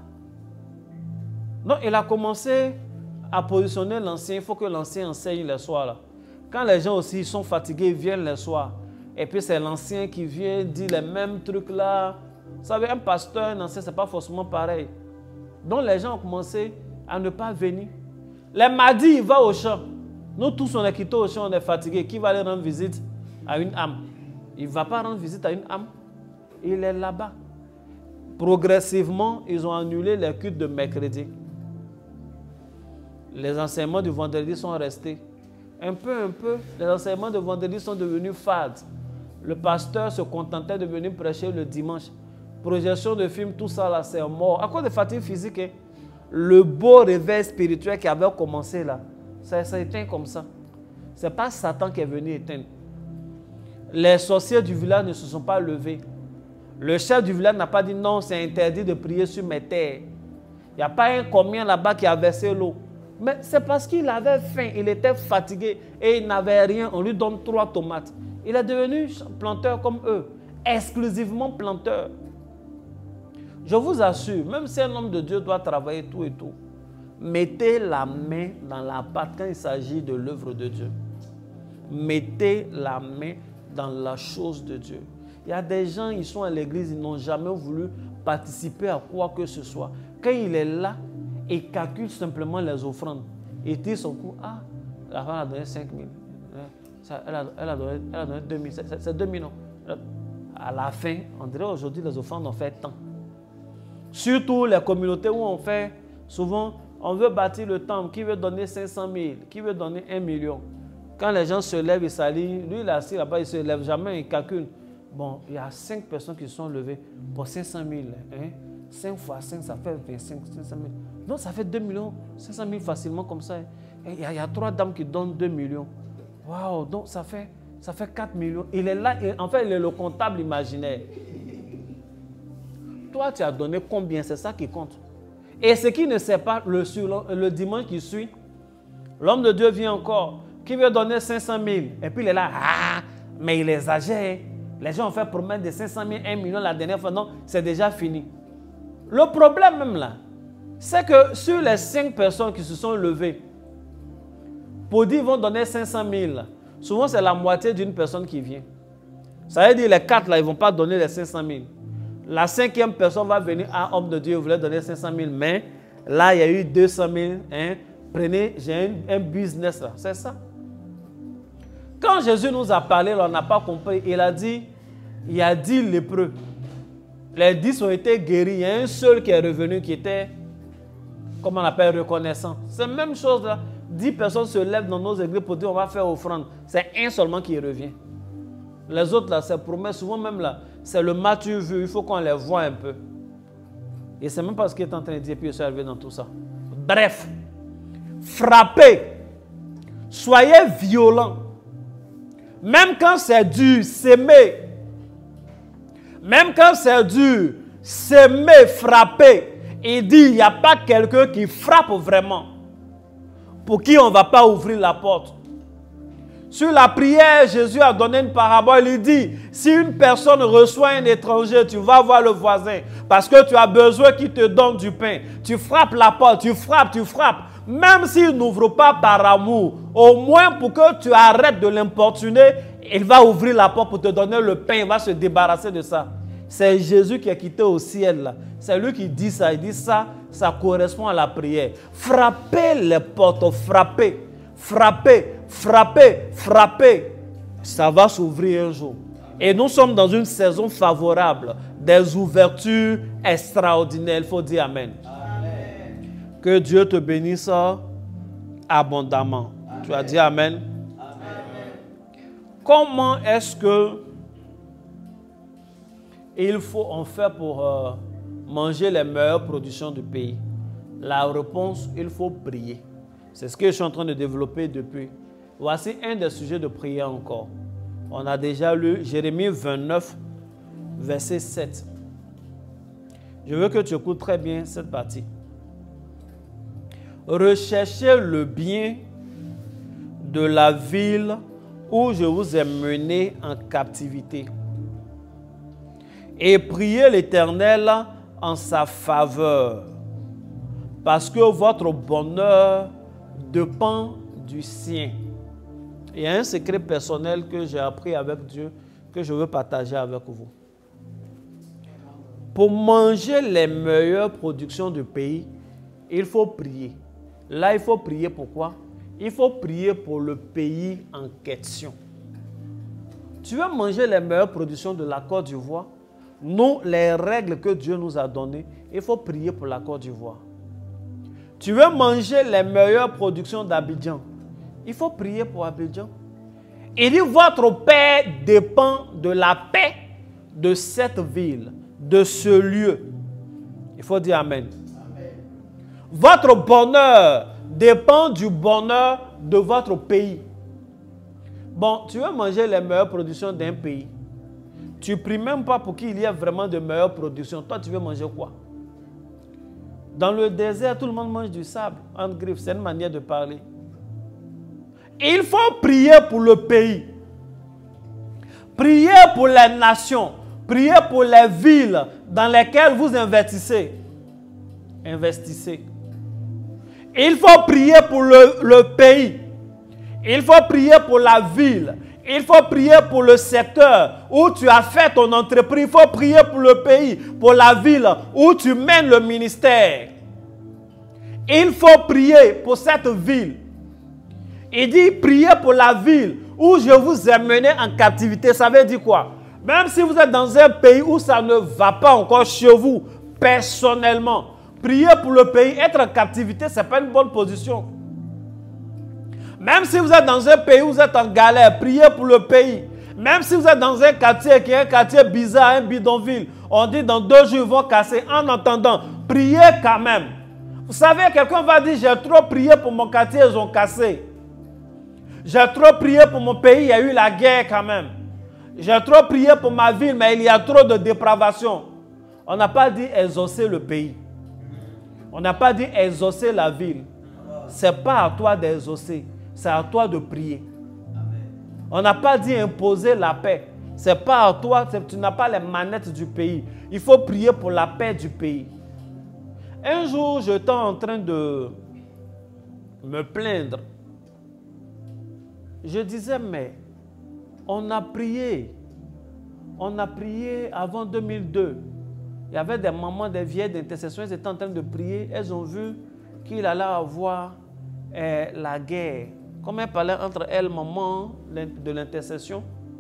Donc, il a commencé à positionner l'ancien. Il faut que l'ancien enseigne les soirs là. Quand les gens aussi sont fatigués, ils viennent les soirs. Et puis c'est l'ancien qui vient dire les mêmes trucs là. Vous savez, un pasteur, un ancien, ce n'est pas forcément pareil. Donc les gens ont commencé à ne pas venir. Les mardis, il va au champ. Nous tous, on est quittés au champ, on est fatigués. Qui va aller rendre visite à une âme? Il ne va pas rendre visite à une âme. Il est là-bas. Progressivement, ils ont annulé les cultes de mercredi. Les enseignements du vendredi sont restés. Un peu, les enseignements de vendredi sont devenus fades. Le pasteur se contentait de venir prêcher le dimanche. Projection de films, tout ça là, c'est mort. À cause de fatigue physique, hein, le beau réveil spirituel qui avait commencé là, ça éteint comme ça. Ce n'est pas Satan qui est venu éteindre. Les sorciers du village ne se sont pas levés. Le chef du village n'a pas dit non, c'est interdit de prier sur mes terres. Il n'y a pas un commis là-bas qui a versé l'eau. Mais c'est parce qu'il avait faim, il était fatigué et il n'avait rien. On lui donne 3 tomates. Il est devenu planteur comme eux, exclusivement planteur. Je vous assure, même si un homme de Dieu doit travailler tout et tout, mettez la main dans la pâte quand il s'agit de l'œuvre de Dieu. Mettez la main dans la chose de Dieu. Il y a des gens, ils sont à l'église, ils n'ont jamais voulu participer à quoi que ce soit. Quand il est là, il calcule simplement les offrandes. Il tire son coup. Ah, la femme a donné 5 000. Elle a donné 2 000. C'est 2 000. À la fin, on dirait aujourd'hui, les offrandes ont fait tant. Surtout les communautés où on fait, souvent, on veut bâtir le temple. Qui veut donner 500 000? Qui veut donner 1 million? Quand les gens se lèvent, ils s'allient. Lui, il est assis là-bas, il ne se lève jamais, il calcule. Bon, il y a 5 personnes qui sont levées pour 500 000. Hein? 5 fois 5, ça fait 25 500 000. Non, ça fait 2 millions, 500 000 facilement comme ça. Il y a 3 dames qui donnent 2 millions. Waouh, donc ça fait 4 millions. Il est là, en fait, il est le comptable imaginaire. Toi, tu as donné combien? C'est ça qui compte. Et ce qui ne sait pas, le dimanche qui suit, l'homme de Dieu vient encore, qui veut donner 500 000. Et puis il est là, ah, mais il exagère. Les gens ont fait promesse de 500 000, 1 million la dernière fois. Non, c'est déjà fini. Le problème même là, c'est que sur les 5 personnes qui se sont levées, pour dire qu'ils vont donner 500 000, souvent c'est la moitié d'une personne qui vient. Ça veut dire les 4 là, ils ne vont pas donner les 500 000. La 5e personne va venir, ah, homme de Dieu, vous voulez donner 500 000, mais là, il y a eu 200 000. Hein, prenez, j'ai un business là. C'est ça. Quand Jésus nous a parlé, on n'a pas compris. Il a dit, il y a 10 lépreux. Les 10 ont été guéris. Il y a un seul qui est revenu qui était, comment on appelle, reconnaissant. C'est la même chose là. 10 personnes se lèvent dans nos églises pour dire on va faire offrande. C'est un seulement qui revient. Les autres là, c'est promesse. Souvent même là, c'est le mature vu. Il faut qu'on les voit un peu. Et c'est même pas ce qu'il est en train de dire, puis je suis arrivé dans tout ça. Bref, frappez. Soyez violents. Même quand c'est dur, s'aimer. Même quand c'est dur, s'aimer, frapper. Il dit, il n'y a pas quelqu'un qui frappe vraiment. Pour qui on ne va pas ouvrir la porte. Sur la prière, Jésus a donné une parabole. Il dit, si une personne reçoit un étranger, tu vas voir le voisin. Parce que tu as besoin qu'il te donne du pain. Tu frappes la porte, tu frappes, tu frappes. Même s'il n'ouvre pas par amour, au moins pour que tu arrêtes de l'importuner, il va ouvrir la porte pour te donner le pain. Il va se débarrasser de ça. C'est Jésus qui est quitté au ciel là. C'est lui qui dit ça. Il dit ça, ça correspond à la prière. Frappez les portes, frappez, frappez, frappez, frappez. Ça va s'ouvrir un jour. Et nous sommes dans une saison favorable, des ouvertures extraordinaires. Il faut dire Amen. Amen. Que Dieu te bénisse abondamment. Amen. Tu as dit Amen. Amen. Comment est-ce que il faut en faire pour manger les meilleures productions du pays? La réponse, il faut prier. C'est ce que je suis en train de développer depuis. Voici un des sujets de prière encore. On a déjà lu Jérémie 29, verset 7. Je veux que tu écoutes très bien cette partie. Recherchez le bien de la ville où je vous ai mené en captivité. Et priez l'Éternel en sa faveur, parce que votre bonheur dépend du sien. Il y a un secret personnel que j'ai appris avec Dieu, que je veux partager avec vous. Pour manger les meilleures productions du pays, il faut prier. Là, il faut prier pourquoi? Il faut prier pour le pays en question. Tu veux manger les meilleures productions de la Côte d'Ivoire? Nous, les règles que Dieu nous a données, il faut prier pour la Côte d'Ivoire. Tu veux manger les meilleures productions d'Abidjan, il faut prier pour Abidjan. Il dit, votre paix dépend de la paix de cette ville, de ce lieu. Il faut dire Amen. Amen. Votre bonheur dépend du bonheur de votre pays. Bon, tu veux manger les meilleures productions d'un pays. Tu ne pries même pas pour qu'il y ait vraiment de meilleures productions. Toi, tu veux manger quoi? Dans le désert, tout le monde mange du sable. En griffe, c'est une manière de parler. Il faut prier pour le pays. Priez pour les nations. Priez pour les villes dans lesquelles vous investissez. Investissez. Il faut prier pour le pays. Il faut prier pour la ville. Il faut prier pour le secteur où tu as fait ton entreprise. Il faut prier pour le pays, pour la ville où tu mènes le ministère. Il faut prier pour cette ville. Il dit, priez pour la ville où je vous ai mené en captivité. Ça veut dire quoi? Même si vous êtes dans un pays où ça ne va pas encore chez vous, personnellement, priez pour le pays. Être en captivité, ce n'est pas une bonne position. Même si vous êtes dans un pays où vous êtes en galère, priez pour le pays. Même si vous êtes dans un quartier qui est un quartier bizarre, un bidonville, on dit dans 2 jours ils vont casser. En attendant, priez quand même. Vous savez, quelqu'un va dire, j'ai trop prié pour mon quartier, ils ont cassé. J'ai trop prié pour mon pays, il y a eu la guerre quand même. J'ai trop prié pour ma ville, mais il y a trop de dépravation. On n'a pas dit exaucer le pays. On n'a pas dit exaucer la ville. Ce n'est pas à toi d'exaucer. C'est à toi de prier. Amen. On n'a pas dit imposer la paix. Ce n'est pas à toi, tu n'as pas les manettes du pays. Il faut prier pour la paix du pays. Un jour, j'étais en train de me plaindre. Je disais, mais on a prié avant 2002. Il y avait des mamans, des vieilles d'intercession, elles étaient en train de prier. Elles ont vu qu'il allait avoir la guerre. Comme elles parlaient entre elles, maman, de l'intercession.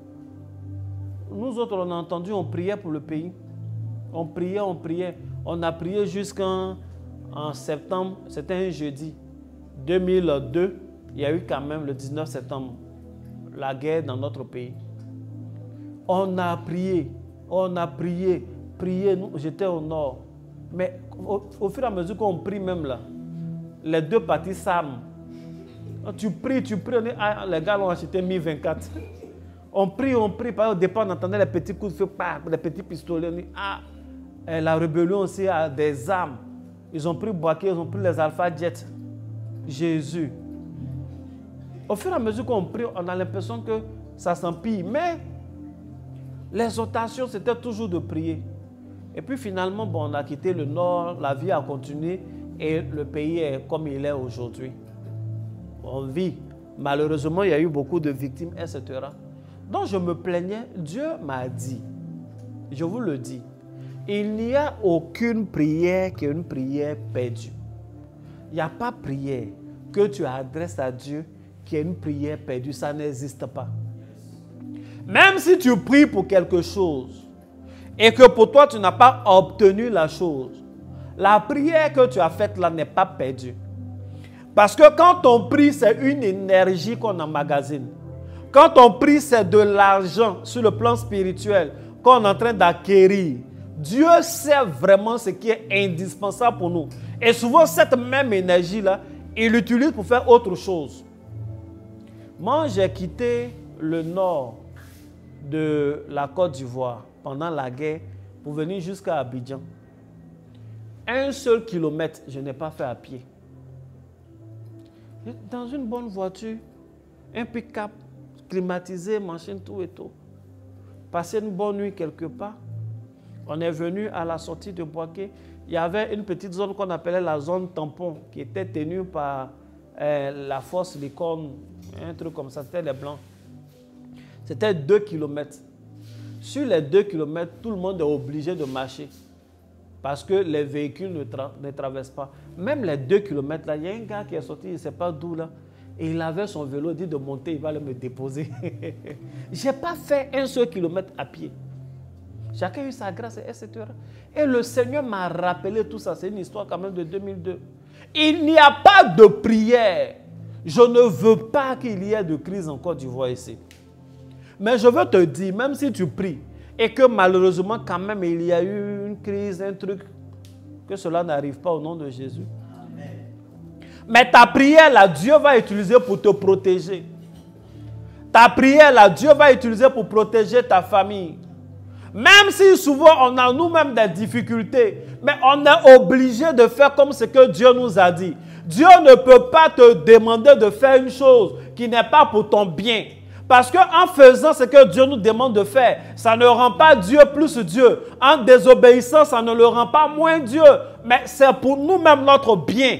Nous autres, on a entendu, on priait pour le pays. On priait, on priait. On a prié jusqu'en septembre, c'était un jeudi 2002. Il y a eu quand même le 19 septembre, la guerre dans notre pays. On a prié, prié. J'étais au nord. Mais au fur et à mesure qu'on prie même là, les deux parties s'arment. Tu pries, les gars l'ont acheté 1024. On prie. Au départ, on entendait les petits coups de feu, les petits pistolets. La rébellion aussi a des armes. Ils ont pris Boaké, ils ont pris les Alpha Jets. Jésus. Au fur et à mesure qu'on prie, on a l'impression que ça s'empire. Mais l'exhortation, c'était toujours de prier. Et puis finalement, on a quitté le nord, la vie a continué et le pays est comme il est aujourd'hui. On vit. Malheureusement, il y a eu beaucoup de victimes, etc. Donc je me plaignais, Dieu m'a dit, je vous le dis, il n'y a aucune prière qui est une prière perdue. Il n'y a pas prière que tu adresses à Dieu qui est une prière perdue, ça n'existe pas. Même si tu pries pour quelque chose et que pour toi tu n'as pas obtenu la chose, la prière que tu as faite là n'est pas perdue. Parce que quand on prie, c'est une énergie qu'on emmagasine. Quand on prie, c'est de l'argent sur le plan spirituel qu'on est en train d'acquérir. Dieu sait vraiment ce qui est indispensable pour nous. Et souvent, cette même énergie-là, il l'utilise pour faire autre chose. Moi, j'ai quitté le nord de la Côte d'Ivoire pendant la guerre pour venir jusqu'à Abidjan. Un seul kilomètre, je n'ai pas fait à pied. Dans une bonne voiture, un pick-up climatisé, machine, tout et tout. Passer une bonne nuit quelque part. On est venu à la sortie de Boaké. Il y avait une petite zone qu'on appelait la zone tampon qui était tenue par la force licorne, un truc comme ça, c'était les blancs. C'était 2 km. Sur les 2 km, tout le monde est obligé de marcher parce que les véhicules ne traversent pas. Même les 2 km, là, il y a un gars qui est sorti, il ne sait pas d'où là, et il avait son vélo, il dit de monter, il va aller me déposer. Je n'ai pas fait un seul kilomètre à pied. Chacun a eu sa grâce, etc. Et le Seigneur m'a rappelé tout ça. C'est une histoire quand même de 2002. Il n'y a pas de prière. Je ne veux pas qu'il y ait de crise en Côte d'Ivoire ici. Mais je veux te dire, même si tu pries, et que malheureusement quand même il y a eu une crise, un truc, que cela n'arrive pas au nom de Jésus. Amen. Mais ta prière là, Dieu va utiliser pour te protéger. Ta prière là, Dieu va utiliser pour protéger ta famille. Même si souvent on a nous-mêmes des difficultés, mais on est obligé de faire comme ce que Dieu nous a dit. Dieu ne peut pas te demander de faire une chose qui n'est pas pour ton bien. Parce qu'en faisant ce que Dieu nous demande de faire, ça ne rend pas Dieu plus Dieu. En désobéissant, ça ne le rend pas moins Dieu. Mais c'est pour nous-mêmes notre bien.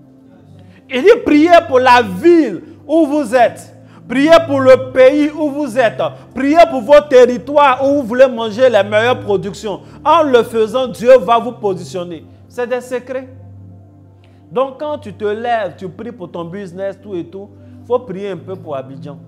Il dit priez pour la ville où vous êtes. Priez pour le pays où vous êtes. Priez pour vos territoires où vous voulez manger les meilleures productions. En le faisant, Dieu va vous positionner. C'est des secrets. Donc quand tu te lèves, tu pries pour ton business, tout et tout, il faut prier un peu pour Abidjan.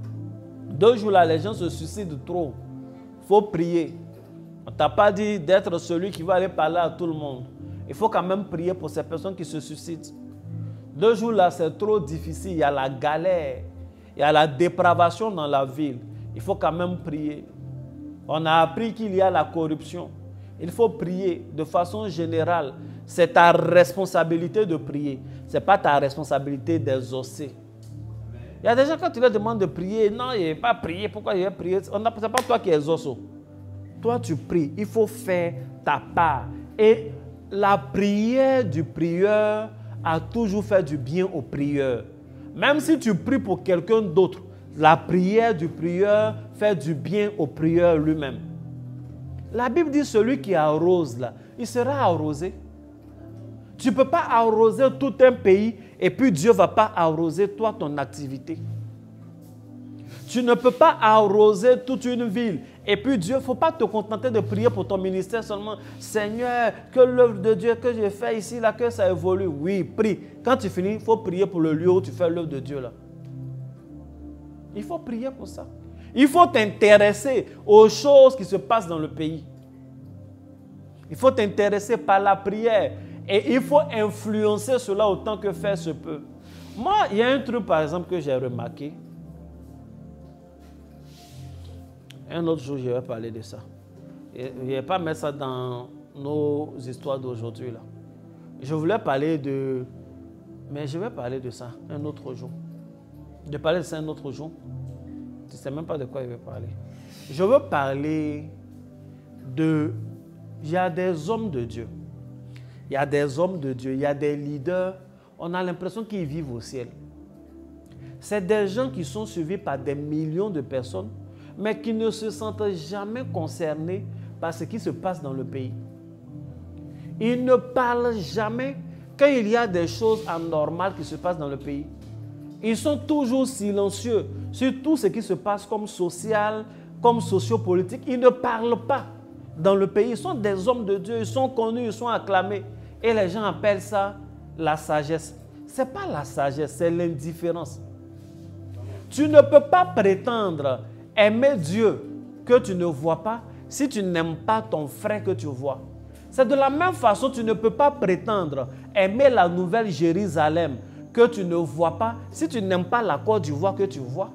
2 jours là, les gens se suicident trop. Il faut prier. On ne t'a pas dit d'être celui qui va aller parler à tout le monde. Il faut quand même prier pour ces personnes qui se suicident. 2 jours là, c'est trop difficile. Il y a la galère. Il y a la dépravation dans la ville. Il faut quand même prier. On a appris qu'il y a la corruption. Il faut prier de façon générale. C'est ta responsabilité de prier. Ce n'est pas ta responsabilité d'exaucer. Il y a des gens, quand tu leur demandes de prier, non, il n'est pas prié. Pourquoi il va prier? Ce n'est pas toi qui exauces. Toi, tu pries. Il faut faire ta part. Et la prière du prieur a toujours fait du bien au prieur. Même si tu pries pour quelqu'un d'autre, la prière du prieur fait du bien au prieur lui-même. La Bible dit celui qui arrose là, il sera arrosé. Tu ne peux pas arroser tout un pays et puis Dieu ne va pas arroser toi, ton activité. Tu ne peux pas arroser toute une ville. Et puis Dieu, il ne faut pas te contenter de prier pour ton ministère seulement. Seigneur, que l'œuvre de Dieu que j'ai fait ici, là, que ça évolue. Oui, prie. Quand tu finis, il faut prier pour le lieu où tu fais l'œuvre de Dieu là. Il faut prier pour ça. Il faut t'intéresser aux choses qui se passent dans le pays. Il faut t'intéresser par la prière. Et il faut influencer cela autant que faire se peut. Moi, il y a un truc par exemple que j'ai remarqué. Un autre jour, je vais parler de ça. Je ne vais pas mettre ça dans nos histoires d'aujourd'hui là. Je voulais parler de... Mais je vais parler de ça un autre jour. Je vais parler de ça un autre jour. Tu ne sais même pas de quoi je vais parler. Je veux parler de... Il y a des hommes de Dieu. Il y a des hommes de Dieu. Il y a des leaders. On a l'impression qu'ils vivent au ciel. C'est des gens qui sont suivis par des millions de personnes, mais qui ne se sentent jamais concernés par ce qui se passe dans le pays. Ils ne parlent jamais quand il y a des choses anormales qui se passent dans le pays. Ils sont toujours silencieux sur tout ce qui se passe comme social, comme sociopolitique. Ils ne parlent pas dans le pays. Ils sont des hommes de Dieu, ils sont connus, ils sont acclamés. Et les gens appellent ça la sagesse. Ce n'est pas la sagesse, c'est l'indifférence. Tu ne peux pas prétendre aimer Dieu que tu ne vois pas si tu n'aimes pas ton frère que tu vois. C'est de la même façon que tu ne peux pas prétendre aimer la nouvelle Jérusalem que tu ne vois pas si tu n'aimes pas la Côte d'Ivoire que tu vois.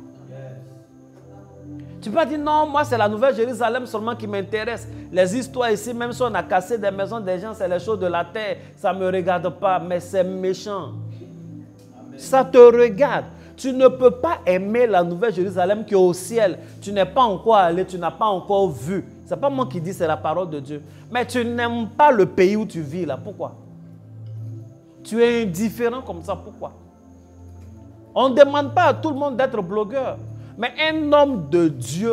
Tu peux pas dire non, moi c'est la nouvelle Jérusalem seulement qui m'intéresse. Les histoires ici, même si on a cassé des maisons des gens, c'est les choses de la terre. Ça ne me regarde pas, mais c'est méchant. Amen. Ça te regarde. Tu ne peux pas aimer la nouvelle Jérusalem qui est au ciel. Tu n'es pas encore allé, tu n'as pas encore vu. Ce n'est pas moi qui dis, c'est la parole de Dieu. Mais tu n'aimes pas le pays où tu vis là. Pourquoi? Tu es indifférent comme ça. Pourquoi? On ne demande pas à tout le monde d'être blogueur. Mais un homme de Dieu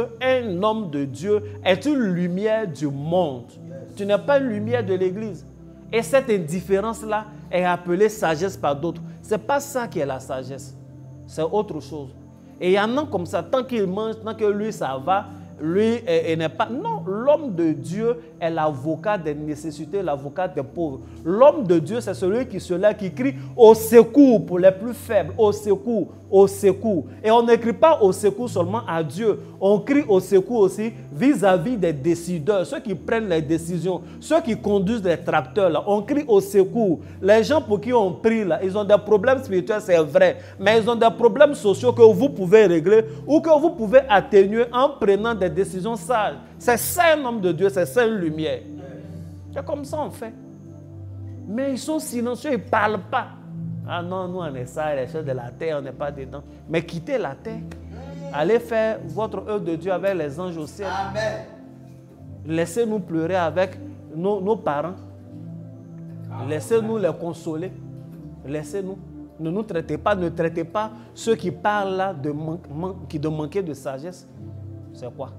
est une lumière du monde. Tu n'es pas une lumière de l'église. Et cette indifférence-là est appelée sagesse par d'autres. Ce n'est pas ça qui est la sagesse. C'est autre chose. Et il y en a comme ça, tant qu'il mange, tant que lui ça va, lui n'est pas... Non, l'homme de Dieu est l'avocat des nécessités, l'avocat des pauvres. L'homme de Dieu, c'est celui qui se lève, qui crie au secours pour les plus faibles, au secours, au secours. Et on ne crie pas au secours seulement à Dieu, on crie au secours aussi vis-à-vis des décideurs, ceux qui prennent les décisions, ceux qui conduisent les tracteurs. Là. On crie au secours. Les gens pour qui on prie, là, ils ont des problèmes spirituels, c'est vrai, mais ils ont des problèmes sociaux que vous pouvez régler ou que vous pouvez atténuer en prenant des décisions sages. C'est ça un homme de Dieu, c'est ça une lumière. C'est comme ça on fait. Mais ils sont silencieux, ils ne parlent pas. Ah non, nous on est ça, les choses de la terre, on n'est pas dedans. Mais quittez la terre. Allez faire votre œuvre de Dieu avec les anges au ciel. Amen. Laissez-nous pleurer avec nos parents. Laissez-nous les consoler. Laissez-nous. Ne nous traitez pas, ne traitez pas ceux qui parlent là de manquer de sagesse. C'est quoi?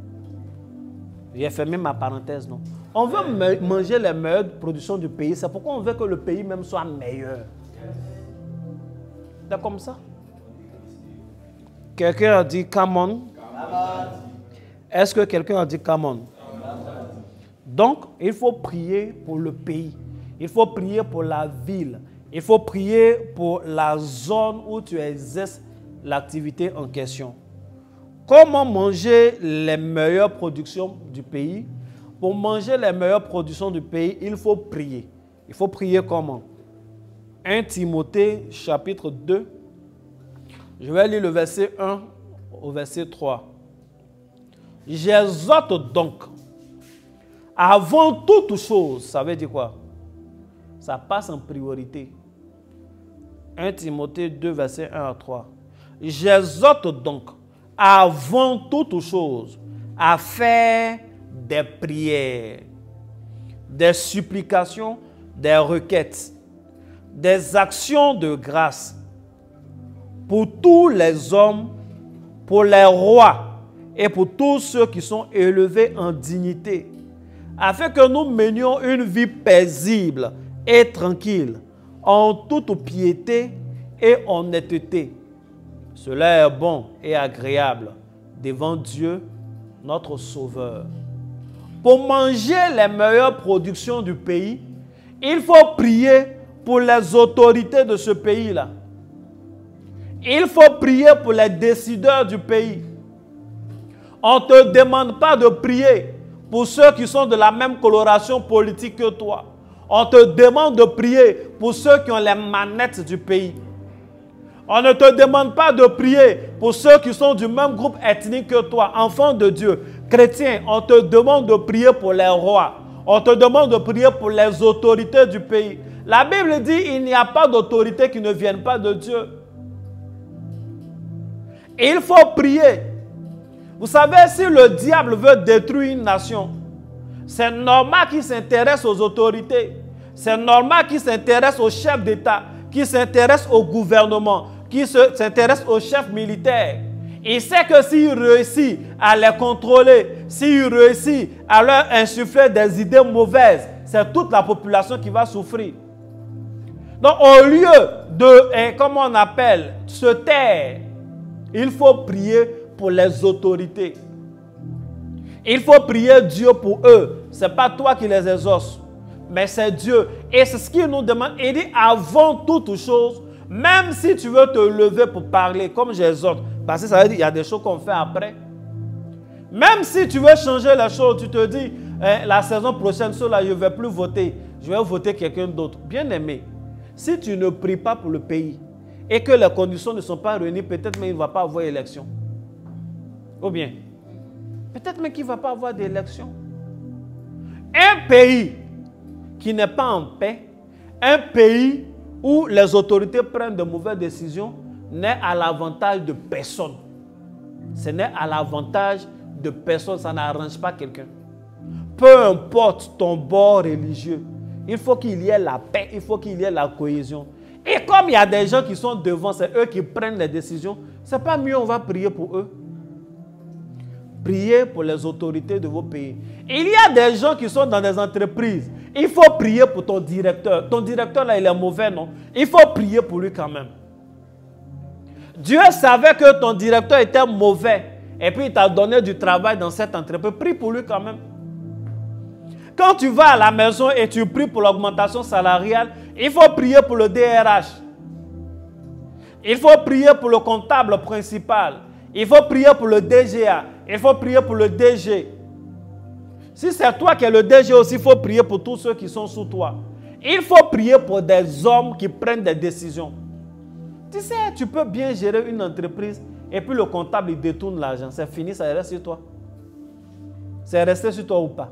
J'ai fermé ma parenthèse, non? On veut manger les meilleures productions du pays. C'est pourquoi on veut que le pays même soit meilleur. C'est comme ça. Quelqu'un a dit come on. Est-ce que quelqu'un a dit come on? Donc, il faut prier pour le pays. Il faut prier pour la ville. Il faut prier pour la zone où tu exerces l'activité en question. Comment manger les meilleures productions du pays? Pour manger les meilleures productions du pays, il faut prier. Il faut prier comment? 1 Timothée chapitre 2. Je vais lire le verset 1 au verset 3. J'exhorte donc, avant toute chose, ça veut dire quoi? Ça passe en priorité. 1 Timothée 2, verset 1 à 3. J'exhorte donc, avant toute chose, à faire des prières, des supplications, des requêtes, des actions de grâce pour tous les hommes, pour les rois et pour tous ceux qui sont élevés en dignité, afin que nous menions une vie paisible et tranquille, en toute piété et honnêteté. Cela est bon et agréable devant Dieu, notre Sauveur. Pour manger les meilleures productions du pays, il faut prier pour les autorités de ce pays-là. Il faut prier pour les décideurs du pays. On ne te demande pas de prier pour ceux qui sont de la même coloration politique que toi. On te demande de prier pour ceux qui ont les manettes du pays. On ne te demande pas de prier pour ceux qui sont du même groupe ethnique que toi, enfants de Dieu, chrétiens. On te demande de prier pour les rois. On te demande de prier pour les autorités du pays. La Bible dit qu'il n'y a pas d'autorité qui ne vienne pas de Dieu. Il faut prier. Vous savez, si le diable veut détruire une nation, c'est normal qu'il s'intéresse aux autorités. C'est normal qu'il s'intéresse aux chefs d'État, qu'il s'intéresse au gouvernement, qu'il s'intéresse aux chefs militaires. Il sait que s'il réussit à les contrôler, s'il réussit à leur insuffler des idées mauvaises, c'est toute la population qui va souffrir. Donc, au lieu de, comment on appelle, se taire, il faut prier pour les autorités. Il faut prier Dieu pour eux. Ce n'est pas toi qui les exauces, mais c'est Dieu. Et c'est ce qu'il nous demande. Il dit, avant toute chose, même si tu veux te lever pour parler, comme j'exhorte, parce que ça veut dire qu'il y a des choses qu'on fait après. Même si tu veux changer les choses, tu te dis, la saison prochaine, cela, je ne vais plus voter. Je vais voter quelqu'un d'autre. Bien aimé, si tu ne pries pas pour le pays et que les conditions ne sont pas réunies, peut-être même il ne va pas avoir élection. Ou bien, peut-être même qu'il ne va pas avoir d'élection. Un pays qui n'est pas en paix, un pays où les autorités prennent de mauvaises décisions, n'est à l'avantage de personne. Ce n'est à l'avantage de personne, ça n'arrange pas quelqu'un. Peu importe ton bord religieux, il faut qu'il y ait la paix, il faut qu'il y ait la cohésion. Et comme il y a des gens qui sont devant, c'est eux qui prennent les décisions, c'est pas mieux, on va prier pour eux. Priez pour les autorités de vos pays. Il y a des gens qui sont dans des entreprises. Il faut prier pour ton directeur. Ton directeur, là, il est mauvais, non? Il faut prier pour lui quand même. Dieu savait que ton directeur était mauvais. Et puis, il t'a donné du travail dans cette entreprise. Prie pour lui quand même. Quand tu vas à la maison et tu pries pour l'augmentation salariale, il faut prier pour le DRH. Il faut prier pour le comptable principal. Il faut prier pour le DGA. Il faut prier pour le DG. Si c'est toi qui es le DG aussi, il faut prier pour tous ceux qui sont sous toi. Il faut prier pour des hommes qui prennent des décisions. Tu sais, tu peux bien gérer une entreprise et puis le comptable, il détourne l'argent. C'est fini, ça reste sur toi. C'est resté sur toi ou pas.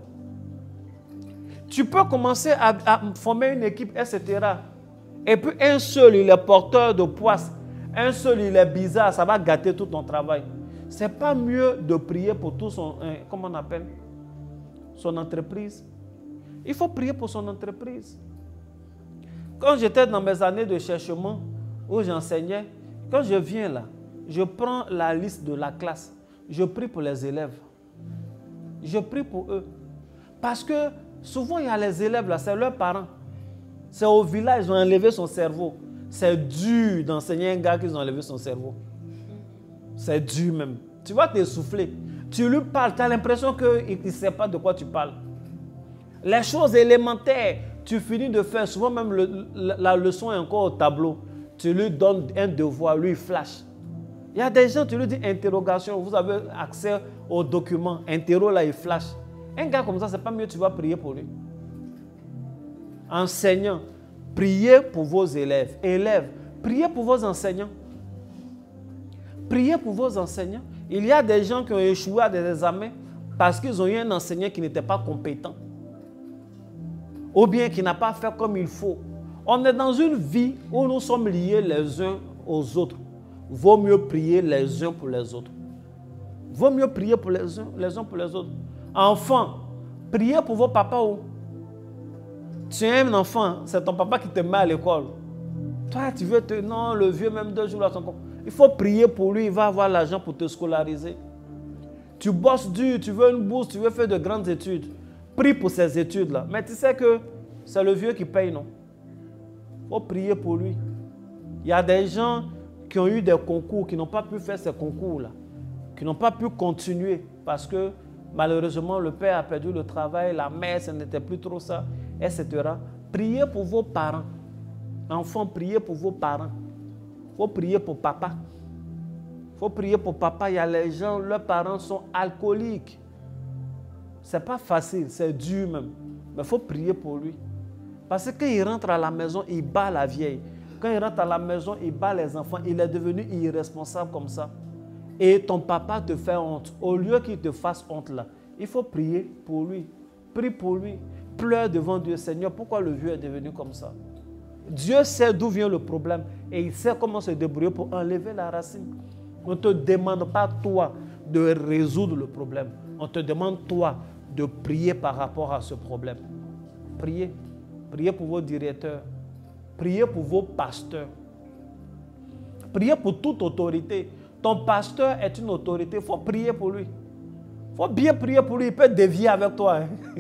Tu peux commencer à former une équipe, etc. Et puis un seul, il est porteur de poisse. Un seul, il est bizarre, ça va gâter tout ton travail. Ce n'est pas mieux de prier pour tout son, comment on appelle, son entreprise. Il faut prier pour son entreprise. Quand j'étais dans mes années de cherchement, où j'enseignais, quand je viens là, je prends la liste de la classe. Je prie pour les élèves. Je prie pour eux. Parce que souvent, il y a les élèves là, c'est leurs parents. C'est au village, ils ont enlevé son cerveau. C'est dur d'enseigner un gars qu'ils ont enlevé son cerveau. C'est dur même. Tu vas t'essouffler. Tu lui parles, tu as l'impression qu'il ne sait pas de quoi tu parles. Les choses élémentaires, tu finis de faire, souvent même la leçon est encore au tableau. Tu lui donnes un devoir, lui il flash. Il y a des gens, tu lui dis interrogation, vous avez accès aux documents, interro là il flash. Un gars comme ça, c'est pas mieux, tu vas prier pour lui. Enseignants, priez pour vos élèves. Élèves, priez pour vos enseignants. Priez pour vos enseignants. Il y a des gens qui ont échoué à des examens parce qu'ils ont eu un enseignant qui n'était pas compétent. Ou bien qui n'a pas fait comme il faut. On est dans une vie où nous sommes liés les uns aux autres. Vaut mieux prier les uns pour les autres. Vaut mieux prier pour les uns pour les autres. Enfants, priez pour vos papas. Tu es un enfant, c'est ton papa qui te met à l'école. Toi, tu veux te... Non, le vieux, même 2 jours là, il faut prier pour lui, il va avoir l'argent pour te scolariser. Tu bosses dur, tu veux une bourse, tu veux faire de grandes études. Prie pour ces études-là. Mais tu sais que c'est le vieux qui paye, non? Il faut prier pour lui. Il y a des gens qui ont eu des concours, qui n'ont pas pu faire ces concours-là, qui n'ont pas pu continuer parce que malheureusement le père a perdu le travail, la mère, ce n'était plus trop ça, etc. Priez pour vos parents. Enfants, priez pour vos parents. Il faut prier pour papa. Il faut prier pour papa. Il y a les gens, leurs parents sont alcooliques. Ce n'est pas facile, c'est dur même. Mais il faut prier pour lui. Parce que quand il rentre à la maison, il bat la vieille. Quand il rentre à la maison, il bat les enfants. Il est devenu irresponsable comme ça. Et ton papa te fait honte. Au lieu qu'il te fasse honte là, il faut prier pour lui. Prie pour lui. Pleure devant Dieu. Seigneur, pourquoi le vieux est devenu comme ça? Dieu sait d'où vient le problème. Et il sait comment se débrouiller pour enlever la racine. On ne te demande pas toi de résoudre le problème. On te demande toi de prier par rapport à ce problème. Priez. Priez pour vos directeurs. Priez pour vos pasteurs. Priez pour toute autorité. Ton pasteur est une autorité. Il faut prier pour lui. Il faut bien prier pour lui. Il peut dévier avec toi.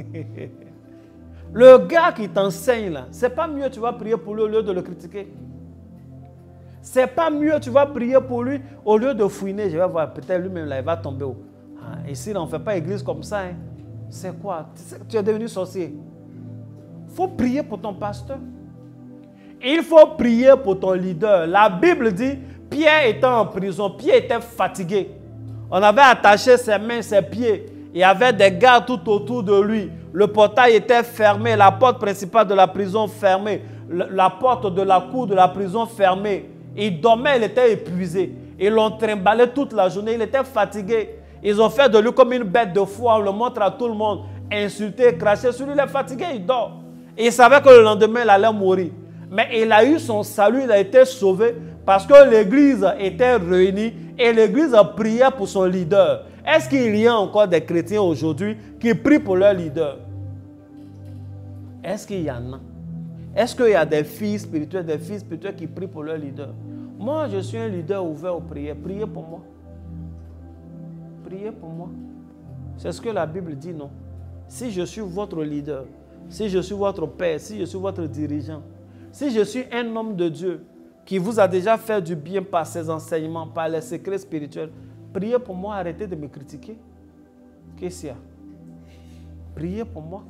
Le gars qui t'enseigne là, c'est pas mieux tu vas prier pour lui au lieu de le critiquer. C'est pas mieux tu vas prier pour lui au lieu de fouiner. Je vais voir, peut-être lui-même là, il va tomber où. Ici, on ne fait pas église comme ça. Hein. C'est quoi? Tu es devenu sorcier. Il faut prier pour ton pasteur. Il faut prier pour ton leader. La Bible dit, Pierre était en prison, Pierre était fatigué. On avait attaché ses mains, ses pieds. Il y avait des gardes tout autour de lui. Le portail était fermé, la porte principale de la prison fermée, la porte de la cour de la prison fermée. Il dormait, il était épuisé. Ils l'ont trimballé toute la journée, il était fatigué. Ils ont fait de lui comme une bête de foire, on le montre à tout le monde. Insulté, craché sur lui, il est fatigué, il dort. Et il savait que le lendemain, il allait mourir. Mais il a eu son salut, il a été sauvé parce que l'église était réunie et l'église a prié pour son leader. Est-ce qu'il y a encore des chrétiens aujourd'hui qui prient pour leur leader? Est-ce qu'il y en a? Est-ce qu'il y a des filles spirituelles qui prient pour leur leader? Moi, je suis un leader ouvert aux prières. Priez pour moi. Priez pour moi. C'est ce que la Bible dit, non? Si je suis votre leader, si je suis votre père, si je suis votre dirigeant, si je suis un homme de Dieu qui vous a déjà fait du bien par ses enseignements, par les secrets spirituels, priez pour moi, arrêtez de me critiquer. Qu'est-ce qu'il y a? Priez pour moi.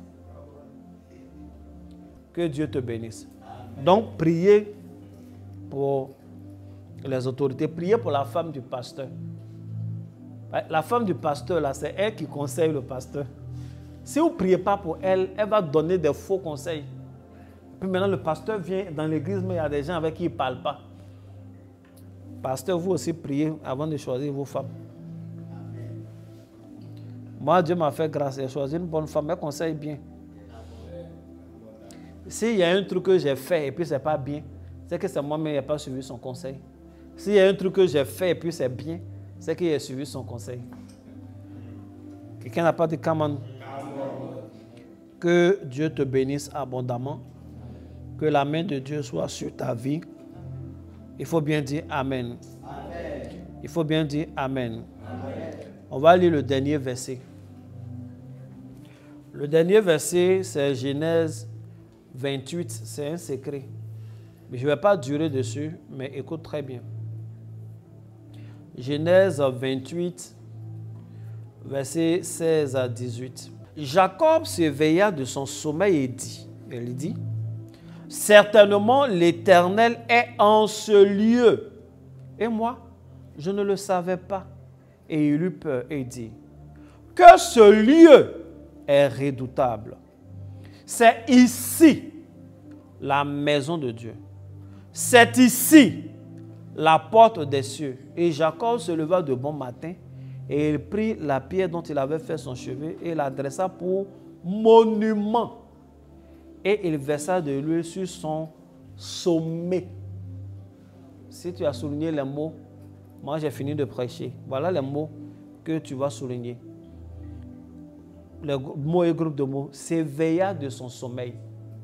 Que Dieu te bénisse. Donc, priez pour les autorités. Priez pour la femme du pasteur. La femme du pasteur, là, c'est elle qui conseille le pasteur. Si vous ne priez pas pour elle, elle va donner des faux conseils. Puis maintenant, le pasteur vient dans l'église, mais il y a des gens avec qui il ne parle pas. Pasteur, vous aussi priez avant de choisir vos femmes. Moi, Dieu m'a fait grâce. J'ai choisi une bonne femme, elle conseille bien. S'il y a un truc que j'ai fait et puis ce n'est pas bien, c'est que c'est moi-même qui n'ai pas suivi son conseil. S'il y a un truc que j'ai fait et puis c'est bien, c'est qu'il a suivi son conseil. Quelqu'un n'a pas dit come on. Que Dieu te bénisse abondamment. Que la main de Dieu soit sur ta vie. Il faut bien dire Amen. Amen. Il faut bien dire Amen. Amen. On va lire le dernier verset. Le dernier verset, c'est Genèse 28. C'est un secret. Mais je ne vais pas durer dessus, mais écoute très bien. Genèse 28, versets 16 à 18. Jacob s'éveilla de son sommeil et dit, il dit, « Certainement l'Éternel est en ce lieu. » Et moi, je ne le savais pas. Et il eut peur et dit, « Que ce lieu est redoutable. C'est ici la maison de Dieu. C'est ici la porte des cieux. » Et Jacob se leva de bon matin et il prit la pierre dont il avait fait son chevet et l'adressa pour monument. Et il versa de l'huile sur son sommet. Si tu as souligné les mots, moi j'ai fini de prêcher. Voilà les mots que tu vas souligner. Le mot et groupe de mots. S'éveilla de son sommeil.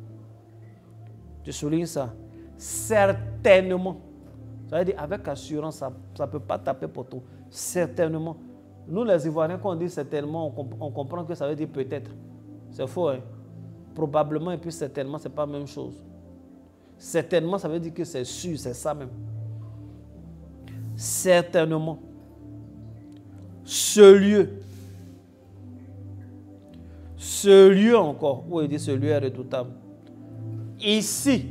Tu soulignes ça. Certainement. Ça veut dire avec assurance, ça ne peut pas taper pour tout. Certainement. Nous les Ivoiriens, quand on dit certainement, on comprend que ça veut dire peut-être. C'est faux, hein? Probablement et puis certainement, ce n'est pas la même chose. Certainement, ça veut dire que c'est sûr, c'est ça même. Certainement. ce lieu encore, où il dit ce lieu est redoutable. Ici,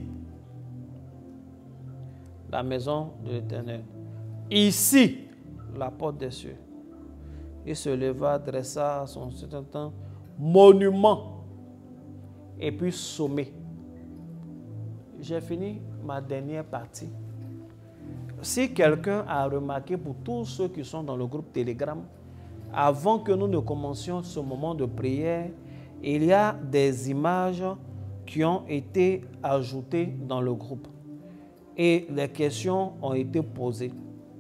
la maison de l'Éternel. Ici, la porte des cieux. Il se leva, dressa son certain monument et puis sommet. J'ai fini ma dernière partie. Si quelqu'un a remarqué pour tous ceux qui sont dans le groupe Telegram, avant que nous ne commencions ce moment de prière, il y a des images qui ont été ajoutées dans le groupe. Et les questions ont été posées.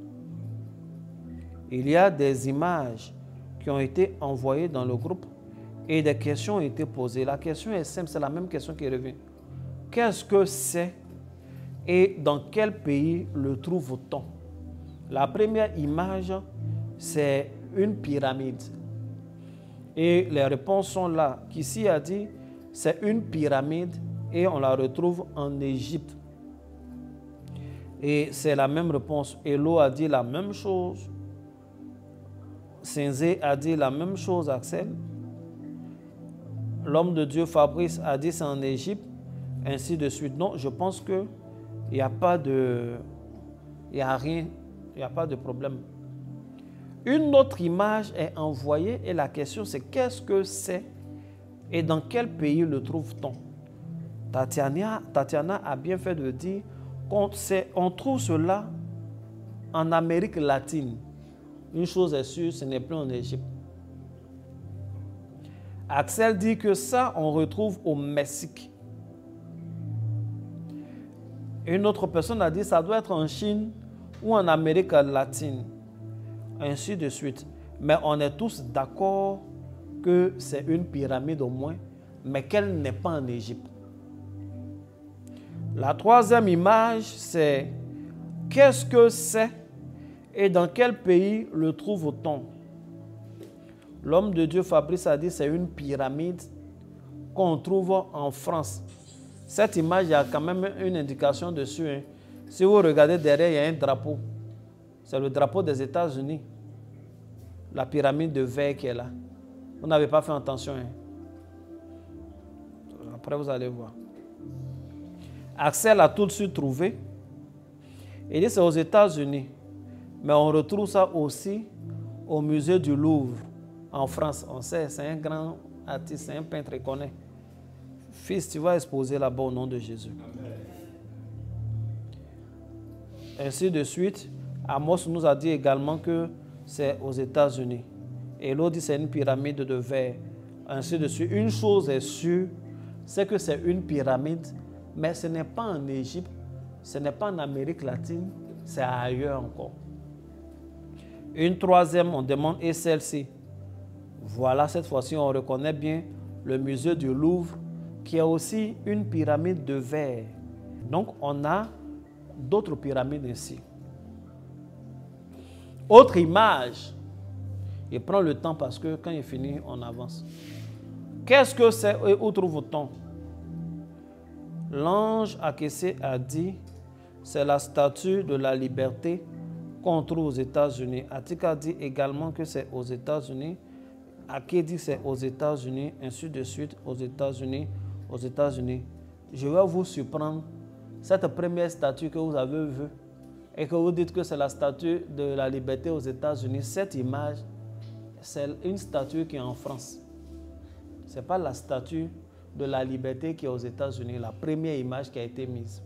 Il y a des images qui ont été envoyées dans le groupe et des questions ont été posées. La question est simple, c'est la même question qui revient. Qu'est-ce que c'est et dans quel pays le trouve-t-on? La première image, c'est une pyramide. Et les réponses sont là. Qu'ici a dit, c'est une pyramide et on la retrouve en Égypte. Et c'est la même réponse. Elo a dit la même chose. Senzé a dit la même chose, Axel. L'homme de Dieu Fabrice a dit c'est en Égypte, ainsi de suite. Non, je pense que il n'y a pas de... Il n'y a rien, il n'y a pas de problème. Une autre image est envoyée et la question c'est qu'est-ce que c'est et dans quel pays le trouve-t-on? Tatiana a bien fait de dire qu'on trouve cela en Amérique latine. Une chose est sûre, ce n'est plus en Égypte. Axel dit que ça, on retrouve au Mexique. Une autre personne a dit que ça doit être en Chine ou en Amérique latine. Ainsi de suite. Mais on est tous d'accord que c'est une pyramide au moins, mais qu'elle n'est pas en Égypte. La troisième image, c'est qu'est-ce que c'est et dans quel pays le trouve-t-on? L'homme de Dieu Fabrice a dit c'est une pyramide qu'on trouve en France. Cette image, il y a quand même une indication dessus. Hein. Si vous regardez derrière, il y a un drapeau. C'est le drapeau des États-Unis. La pyramide de verre qui est là. Vous n'avez pas fait attention. Hein. Après, vous allez voir. Axel a tout de suite trouvé. Il dit c'est aux États-Unis. Mais on retrouve ça aussi au musée du Louvre, en France. On sait, c'est un grand artiste, c'est un peintre reconnu. Fils, tu vas exposer là-bas au nom de Jésus. Amen. Ainsi de suite, Amos nous a dit également que c'est aux États-Unis. Et l'autre dit c'est une pyramide de verre. Ainsi de suite. Une chose est sûre, c'est que c'est une pyramide, mais ce n'est pas en Égypte, ce n'est pas en Amérique latine, c'est ailleurs encore. Une troisième, on demande, et celle-ci. Voilà, cette fois-ci, on reconnaît bien le musée du Louvre, qui a aussi une pyramide de verre. Donc, on a d'autres pyramides ici. Autre image. Il prend le temps parce que quand il finit, on avance. Qu'est-ce que c'est et où trouve-t-on? L'ange Akessé a dit, c'est la statue de la liberté qu'on trouve aux États-Unis. Atika dit également que c'est aux États-Unis. Aké dit que c'est aux États-Unis, ainsi de suite, aux États-Unis, aux États-Unis. Je vais vous surprendre. Cette première statue que vous avez vue et que vous dites que c'est la statue de la liberté aux États-Unis, cette image, c'est une statue qui est en France. Ce n'est pas la statue de la liberté qui est aux États-Unis, la première image qui a été mise.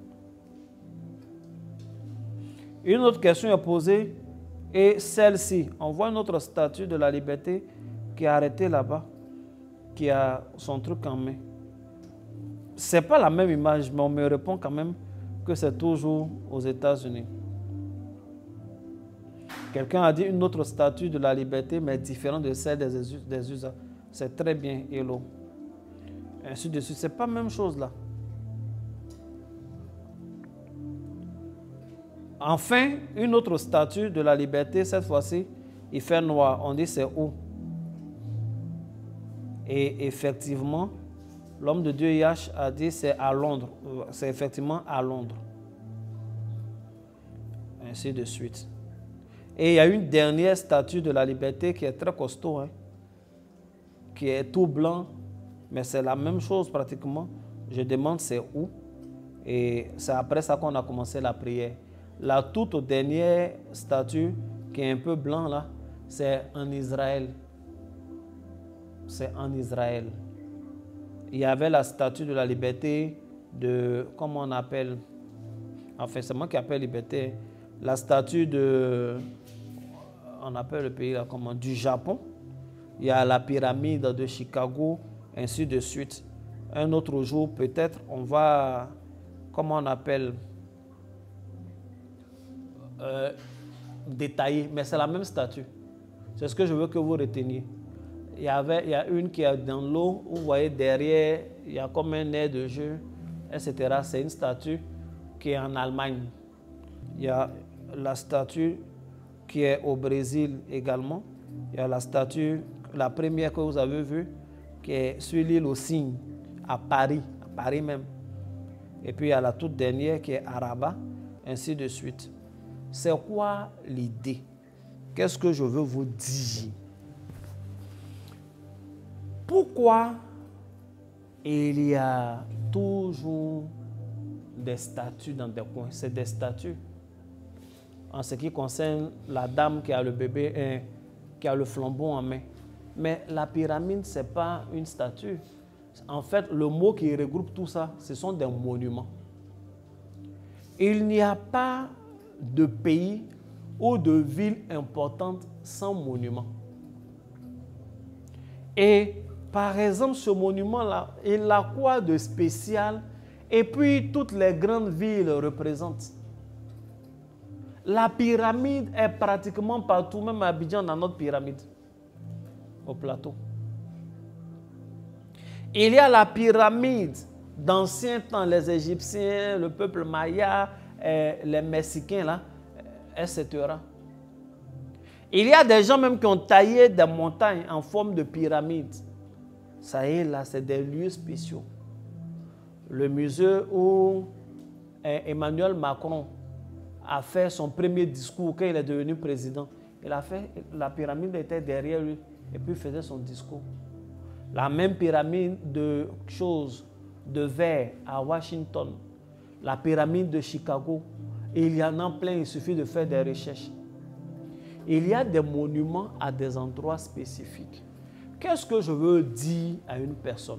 Une autre question est posée et celle-ci. On voit une autre statue de la liberté qui est arrêtée là-bas, qui a son truc en main. Ce n'est pas la même image, mais on me répond quand même que c'est toujours aux États-Unis. Quelqu'un a dit une autre statue de la liberté, mais différente de celle des USA. C'est très bien, Hello. Ainsi de suite. Ce n'est pas la même chose là. Enfin, une autre statue de la liberté, cette fois-ci, il fait noir. On dit c'est où? Et effectivement, l'homme de Dieu Yash a dit c'est à Londres. C'est effectivement à Londres. Ainsi de suite. Et il y a une dernière statue de la liberté qui est très costaud, hein, qui est tout blanc, mais c'est la même chose pratiquement. Je demande c'est où. Et c'est après ça qu'on a commencé la prière. La toute dernière statue qui est un peu blanc là, c'est en Israël. C'est en Israël. Il y avait la statue de la liberté de, comment on appelle, enfin c'est moi qui appelle liberté, la statue de, on appelle le pays là comment, du Japon. Il y a la pyramide de Chicago, ainsi de suite. Un autre jour peut-être on va, comment on appelle, détailler, mais c'est la même statue. C'est ce que je veux que vous reteniez. Il y a une qui est dans l'eau, vous voyez derrière, il y a comme un air de jeu, etc. C'est une statue qui est en Allemagne. Il y a la statue qui est au Brésil également. Il y a la statue, la première que vous avez vue, qui est sur l'île aux Cygnes, à Paris même. Et puis il y a la toute dernière qui est à Rabat, ainsi de suite. C'est quoi l'idée? Qu'est-ce que je veux vous dire? Pourquoi il y a toujours des statues dans des coins? C'est des statues. En ce qui concerne la dame qui a le bébé, qui a le flambeau en main. Mais la pyramide, ce n'est pas une statue. En fait, le mot qui regroupe tout ça, ce sont des monuments. Il n'y a pas de pays ou de ville importante sans monument. Et par exemple, ce monument-là, il a quoi de spécial? Et puis, toutes les grandes villes représentent. La pyramide est pratiquement partout, même à Abidjan, dans notre pyramide, au plateau. Il y a la pyramide d'anciens temps, les Égyptiens, le peuple Maya, les Mexicains, là, etc. Il y a des gens même qui ont taillé des montagnes en forme de pyramide. Ça y est, là, c'est des lieux spéciaux. Le musée où Emmanuel Macron a fait son premier discours quand il est devenu président. Il a fait, la pyramide était derrière lui et puis il faisait son discours. La même pyramide de choses, de verre à Washington, la pyramide de Chicago, il y en a plein, il suffit de faire des recherches. Il y a des monuments à des endroits spécifiques. Qu'est-ce que je veux dire à une personne?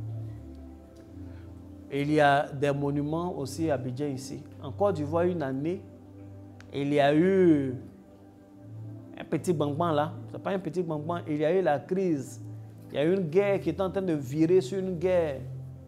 Il y a des monuments aussi à Abidjan ici. En Côte d'Ivoire, une année, il y a eu un petit bang-bang là. Ce n'est pas un petit bang-bang, il y a eu la crise. Il y a eu une guerre qui est en train de virer sur une guerre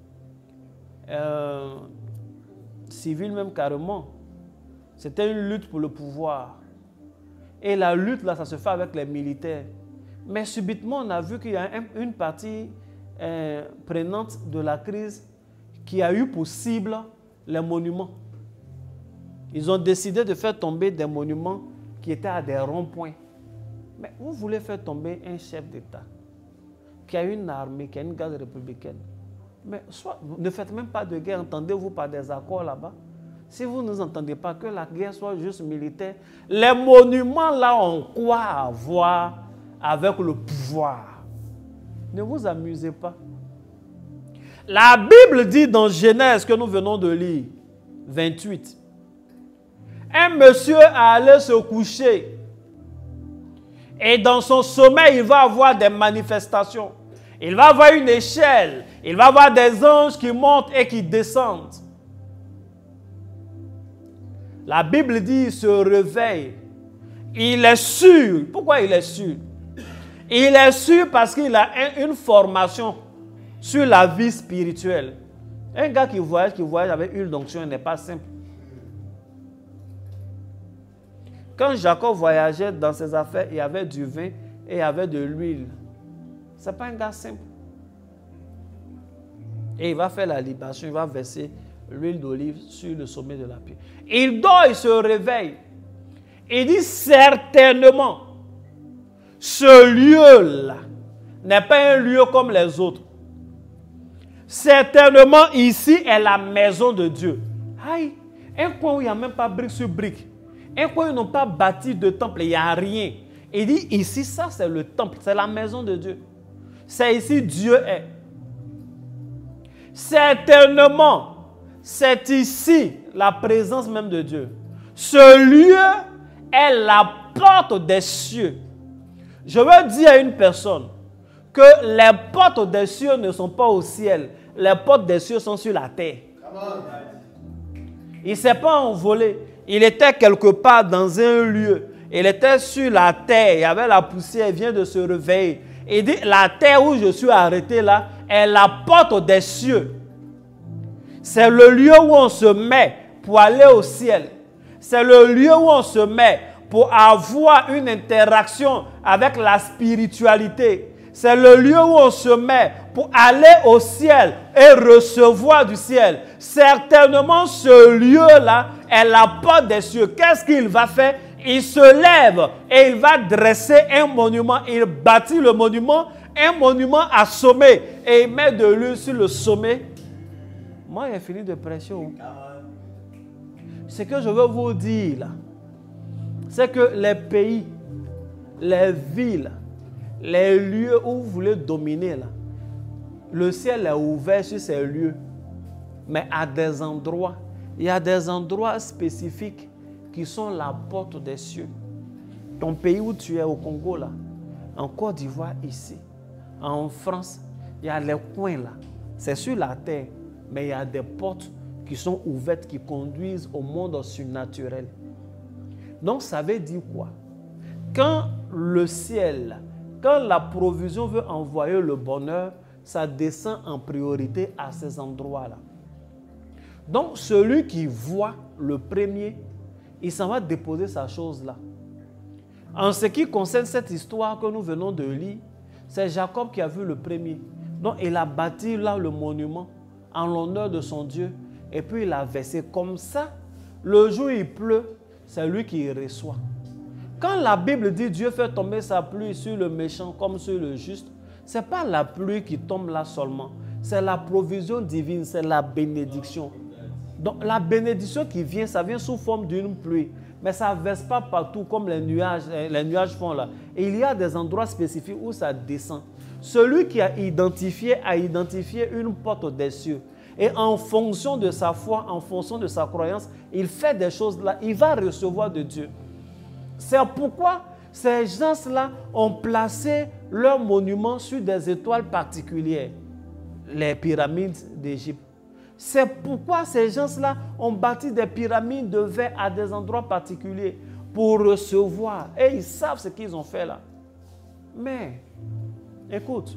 civile même carrément. C'était une lutte pour le pouvoir. Et la lutte là, ça se fait avec les militaires. Mais subitement, on a vu qu'il y a une partie prenante de la crise qui a eu pour cible les monuments. Ils ont décidé de faire tomber des monuments qui étaient à des ronds-points. Mais vous voulez faire tomber un chef d'État qui a une armée, qui a une garde républicaine. Mais soit, ne faites même pas de guerre, entendez-vous par des accords là-bas. Si vous ne entendez pas que la guerre soit juste militaire, les monuments là ont quoi à voir avec le pouvoir? Ne vous amusez pas. La Bible dit dans Genèse que nous venons de lire, 28, un monsieur allait se coucher et dans son sommeil, il va avoir des manifestations. Il va avoir une échelle, il va avoir des anges qui montent et qui descendent. La Bible dit il se réveille. Il est sûr. Pourquoi il est sûr? Il est sûr parce qu'il a une formation sur la vie spirituelle. Un gars qui voyage avec huile d'onction n'est pas simple. Quand Jacob voyageait dans ses affaires, il y avait du vin et il y avait de l'huile. Ce n'est pas un gars simple. Et il va faire la libation, il va verser l'huile d'olive sur le sommet de la pierre. Il dort, il se réveille. Il dit certainement, ce lieu-là n'est pas un lieu comme les autres. Certainement, ici est la maison de Dieu. Aïe, un coin où il n'y a même pas brique sur brique. Et quand ils n'ont pas bâti de temple, il n'y a rien. Il dit ici, ça c'est le temple, c'est la maison de Dieu. C'est ici Dieu est. Certainement, c'est ici la présence même de Dieu. Ce lieu est la porte des cieux. Je veux dire à une personne que les portes des cieux ne sont pas au ciel. Les portes des cieux sont sur la terre. Il ne s'est pas envolé. Il était quelque part dans un lieu. Il était sur la terre. Il y avait la poussière. Il vient de se réveiller. Il dit, la terre où je suis arrêté là est la porte des cieux. C'est le lieu où on se met pour aller au ciel. C'est le lieu où on se met pour avoir une interaction avec la spiritualité. C'est le lieu où on se met pour aller au ciel et recevoir du ciel. Certainement, ce lieu-là est la porte des cieux. Qu'est-ce qu'il va faire? Il se lève et il va dresser un monument. Il bâtit le monument, un monument à sommet. Et il met de l'huile sur le sommet. Moi, j'ai fini de prêcher. Ce que je veux vous dire là, c'est que les pays, les villes, les lieux où vous voulez dominer là, le ciel est ouvert sur ces lieux. Mais à des endroits, il y a des endroits spécifiques qui sont la porte des cieux. Ton pays où tu es au Congo là, en Côte d'Ivoire ici, en France, il y a les coins là. C'est sur la terre, mais il y a des portes qui sont ouvertes, qui conduisent au monde surnaturel. Donc ça veut dire quoi? Quand le ciel, quand la provision veut envoyer le bonheur, ça descend en priorité à ces endroits-là. Donc celui qui voit le premier, il s'en va déposer sa chose là. En ce qui concerne cette histoire que nous venons de lire, c'est Jacob qui a vu le premier. Donc il a bâti là le monument en l'honneur de son Dieu et puis il a versé comme ça. Le jour où il pleut, c'est lui qui reçoit. Quand la Bible dit Dieu fait tomber sa pluie sur le méchant comme sur le juste, ce n'est pas la pluie qui tombe là seulement. C'est la provision divine, c'est la bénédiction. Donc la bénédiction qui vient, ça vient sous forme d'une pluie. Mais ça ne verse pas partout comme les nuages font là. Et il y a des endroits spécifiques où ça descend. Celui qui a identifié une porte des cieux. Et en fonction de sa foi, en fonction de sa croyance, il fait des choses là, il va recevoir de Dieu. C'est pourquoi ces gens-là ont placé leurs monuments sur des étoiles particulières, les pyramides d'Égypte. C'est pourquoi ces gens-là ont bâti des pyramides de verre à des endroits particuliers pour recevoir. Et ils savent ce qu'ils ont fait là. Mais, écoute,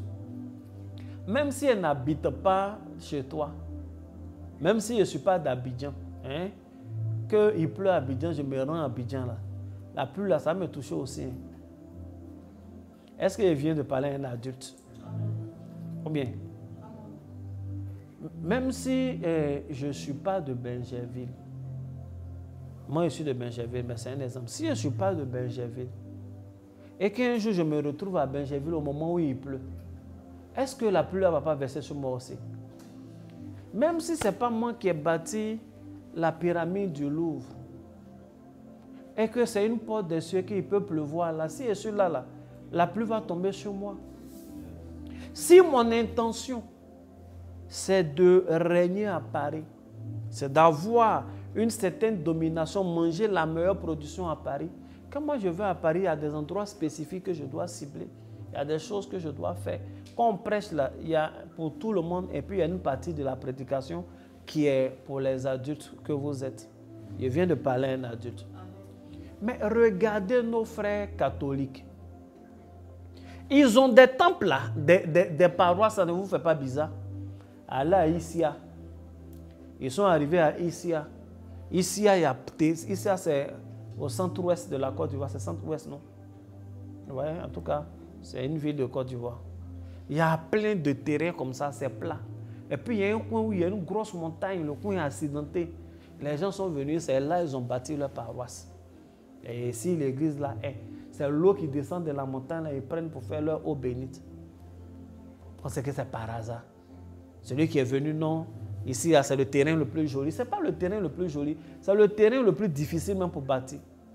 même si elle n'habite pas chez toi, même si je ne suis pas d'Abidjan, hein, qu'il pleut à Abidjan, je me rends à Abidjan là. La pluie là, ça me touche aussi. Est-ce qu'il vient de parler à un adulte? Ou bien? Même si je ne suis pas de Benjerville, moi je suis de Benjerville, mais c'est un exemple. Si je ne suis pas de Benjerville, et qu'un jour je me retrouve à Benjerville au moment où il pleut, est-ce que la pluie ne va pas verser sur moi aussi? Même si ce n'est pas moi qui ai bâti la pyramide du Louvre, et que c'est une porte des cieux qu'il peut pleuvoir là, si je suis là, la pluie va tomber sur moi. Si mon intention, c'est de régner à Paris, c'est d'avoir une certaine domination, manger la meilleure production à Paris. Quand moi je vais à Paris, il y a des endroits spécifiques que je dois cibler. Il y a des choses que je dois faire. Quand on prêche là, il y a pour tout le monde et puis il y a une partie de la prédication qui est pour les adultes que vous êtes. Je viens de parler à un adulte. Mais regardez nos frères catholiques. Ils ont des temples là, des paroisses, ça ne vous fait pas bizarre? Allez à Issia. Ils sont arrivés à Issia. Issia, c'est au centre-ouest de la Côte d'Ivoire. C'est centre-ouest, non? Vous voyez, en tout cas, c'est une ville de Côte d'Ivoire. Il y a plein de terrains comme ça, c'est plat. Et puis il y a un coin où il y a une grosse montagne, le coin est accidenté. Les gens sont venus, c'est là ils ont bâti leur paroisse. Et ici, l'église là est. C'est l'eau qui descend de la montagne, là, ils prennent pour faire leur eau bénite. Parce que c'est par hasard. Celui qui est venu, non, ici, c'est le terrain le plus joli. Ce n'est pas le terrain le plus joli, c'est le terrain le plus difficile même pour bâtir.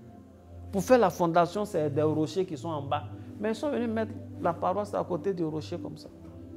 Pour faire la fondation, c'est des rochers qui sont en bas. Mais ils sont venus mettre la paroisse à côté du rocher comme ça.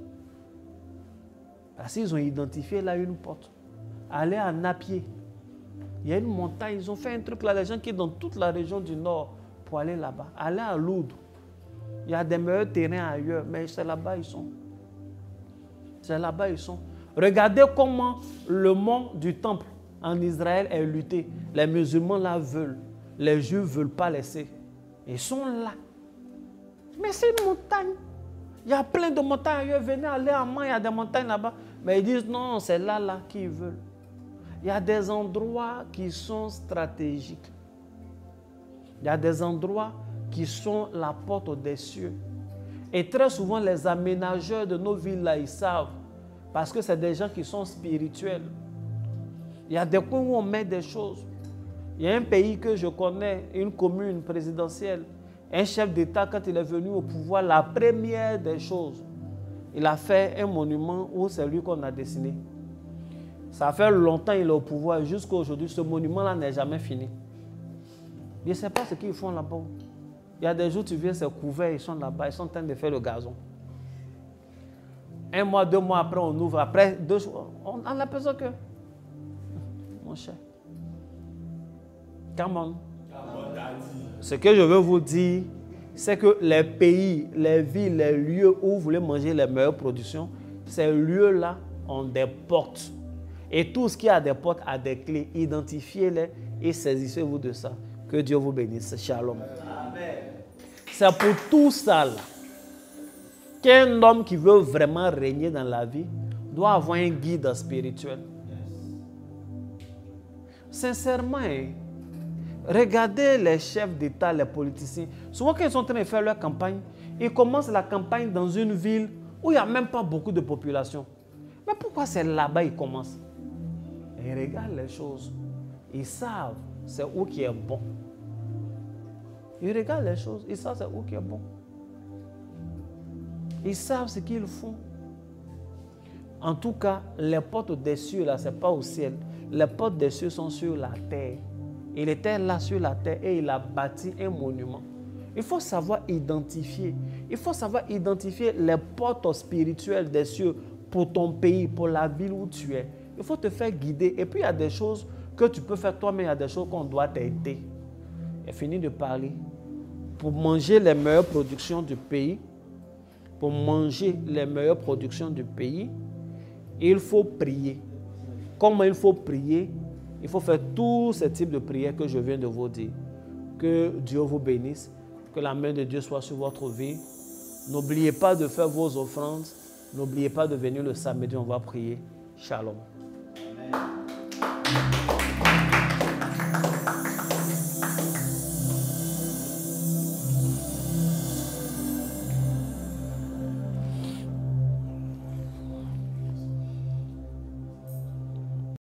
Parce qu'ils ont identifié là une porte. Aller à Napier. Il y a une montagne, ils ont fait un truc là, les gens qui sont dans toute la région du Nord pour aller là-bas. Aller à Lourdes. Il y a des meilleurs terrains ailleurs, mais c'est là-bas ils sont. C'est là-bas ils sont. Regardez comment le mont du temple en Israël est lutté. Les musulmans là veulent. Les Juifs ne veulent pas laisser. Ils sont là. Mais c'est une montagne. Il y a plein de montagnes ailleurs. Venez aller à Mans, il y a des montagnes là-bas. Mais ils disent non, c'est là qu'ils veulent. Il y a des endroits qui sont stratégiques. Il y a des endroits qui sont la porte des cieux. Et très souvent, les aménageurs de nos villes là, ils savent. Parce que c'est des gens qui sont spirituels. Il y a des coins où on met des choses. Il y a un pays que je connais, une commune présidentielle. Un chef d'État, quand il est venu au pouvoir, la première des choses, il a fait un monument où c'est lui qu'on a dessiné. Ça fait longtemps qu'il est au pouvoir. Jusqu'à aujourd'hui, ce monument-là n'est jamais fini. Je ne sais pas ce qu'ils font là-bas. Il y a des jours, tu viens, c'est couvert, ils sont là-bas, ils sont en train de faire le gazon. Un mois, 2 mois après, on ouvre. Après 2 jours, on a l'impression que... Mon cher. Come on. Ce que je veux vous dire, c'est que les pays, les villes, les lieux où vous voulez manger les meilleures productions, ces lieux-là ont des portes. Et tout ce qui a des portes a des clés. Identifiez-les et saisissez-vous de ça. Que Dieu vous bénisse. Shalom. Amen. C'est pour tout ça là, qu'un homme qui veut vraiment régner dans la vie doit avoir un guide spirituel. Sincèrement, regardez les chefs d'État, les politiciens. Souvent, quand ils sont en train de faire leur campagne, ils commencent la campagne dans une ville où il n'y a même pas beaucoup de population. Mais pourquoi c'est là-bas qu'ils commencent? Ils regardent les choses. Ils savent c'est où qui est bon. Ils regardent les choses. Ils savent c'est où qui est bon. Ils savent ce qu'ils font. En tout cas, les portes des cieux, là, ce n'est pas au ciel. Les portes des cieux sont sur la terre. Il était là sur la terre et il a bâti un monument. Il faut savoir identifier. Il faut savoir identifier les portes spirituelles des cieux pour ton pays, pour la ville où tu es. Il faut te faire guider. Et puis il y a des choses que tu peux faire toi, mais il y a des choses qu'on doit t'aider. J'ai fini de parler. Pour manger les meilleures productions du pays, il faut prier. Comment il faut prier? Il faut faire tous ces types de prières que je viens de vous dire. Que Dieu vous bénisse. Que la main de Dieu soit sur votre vie. N'oubliez pas de faire vos offrandes. N'oubliez pas de venir le samedi, on va prier. Shalom.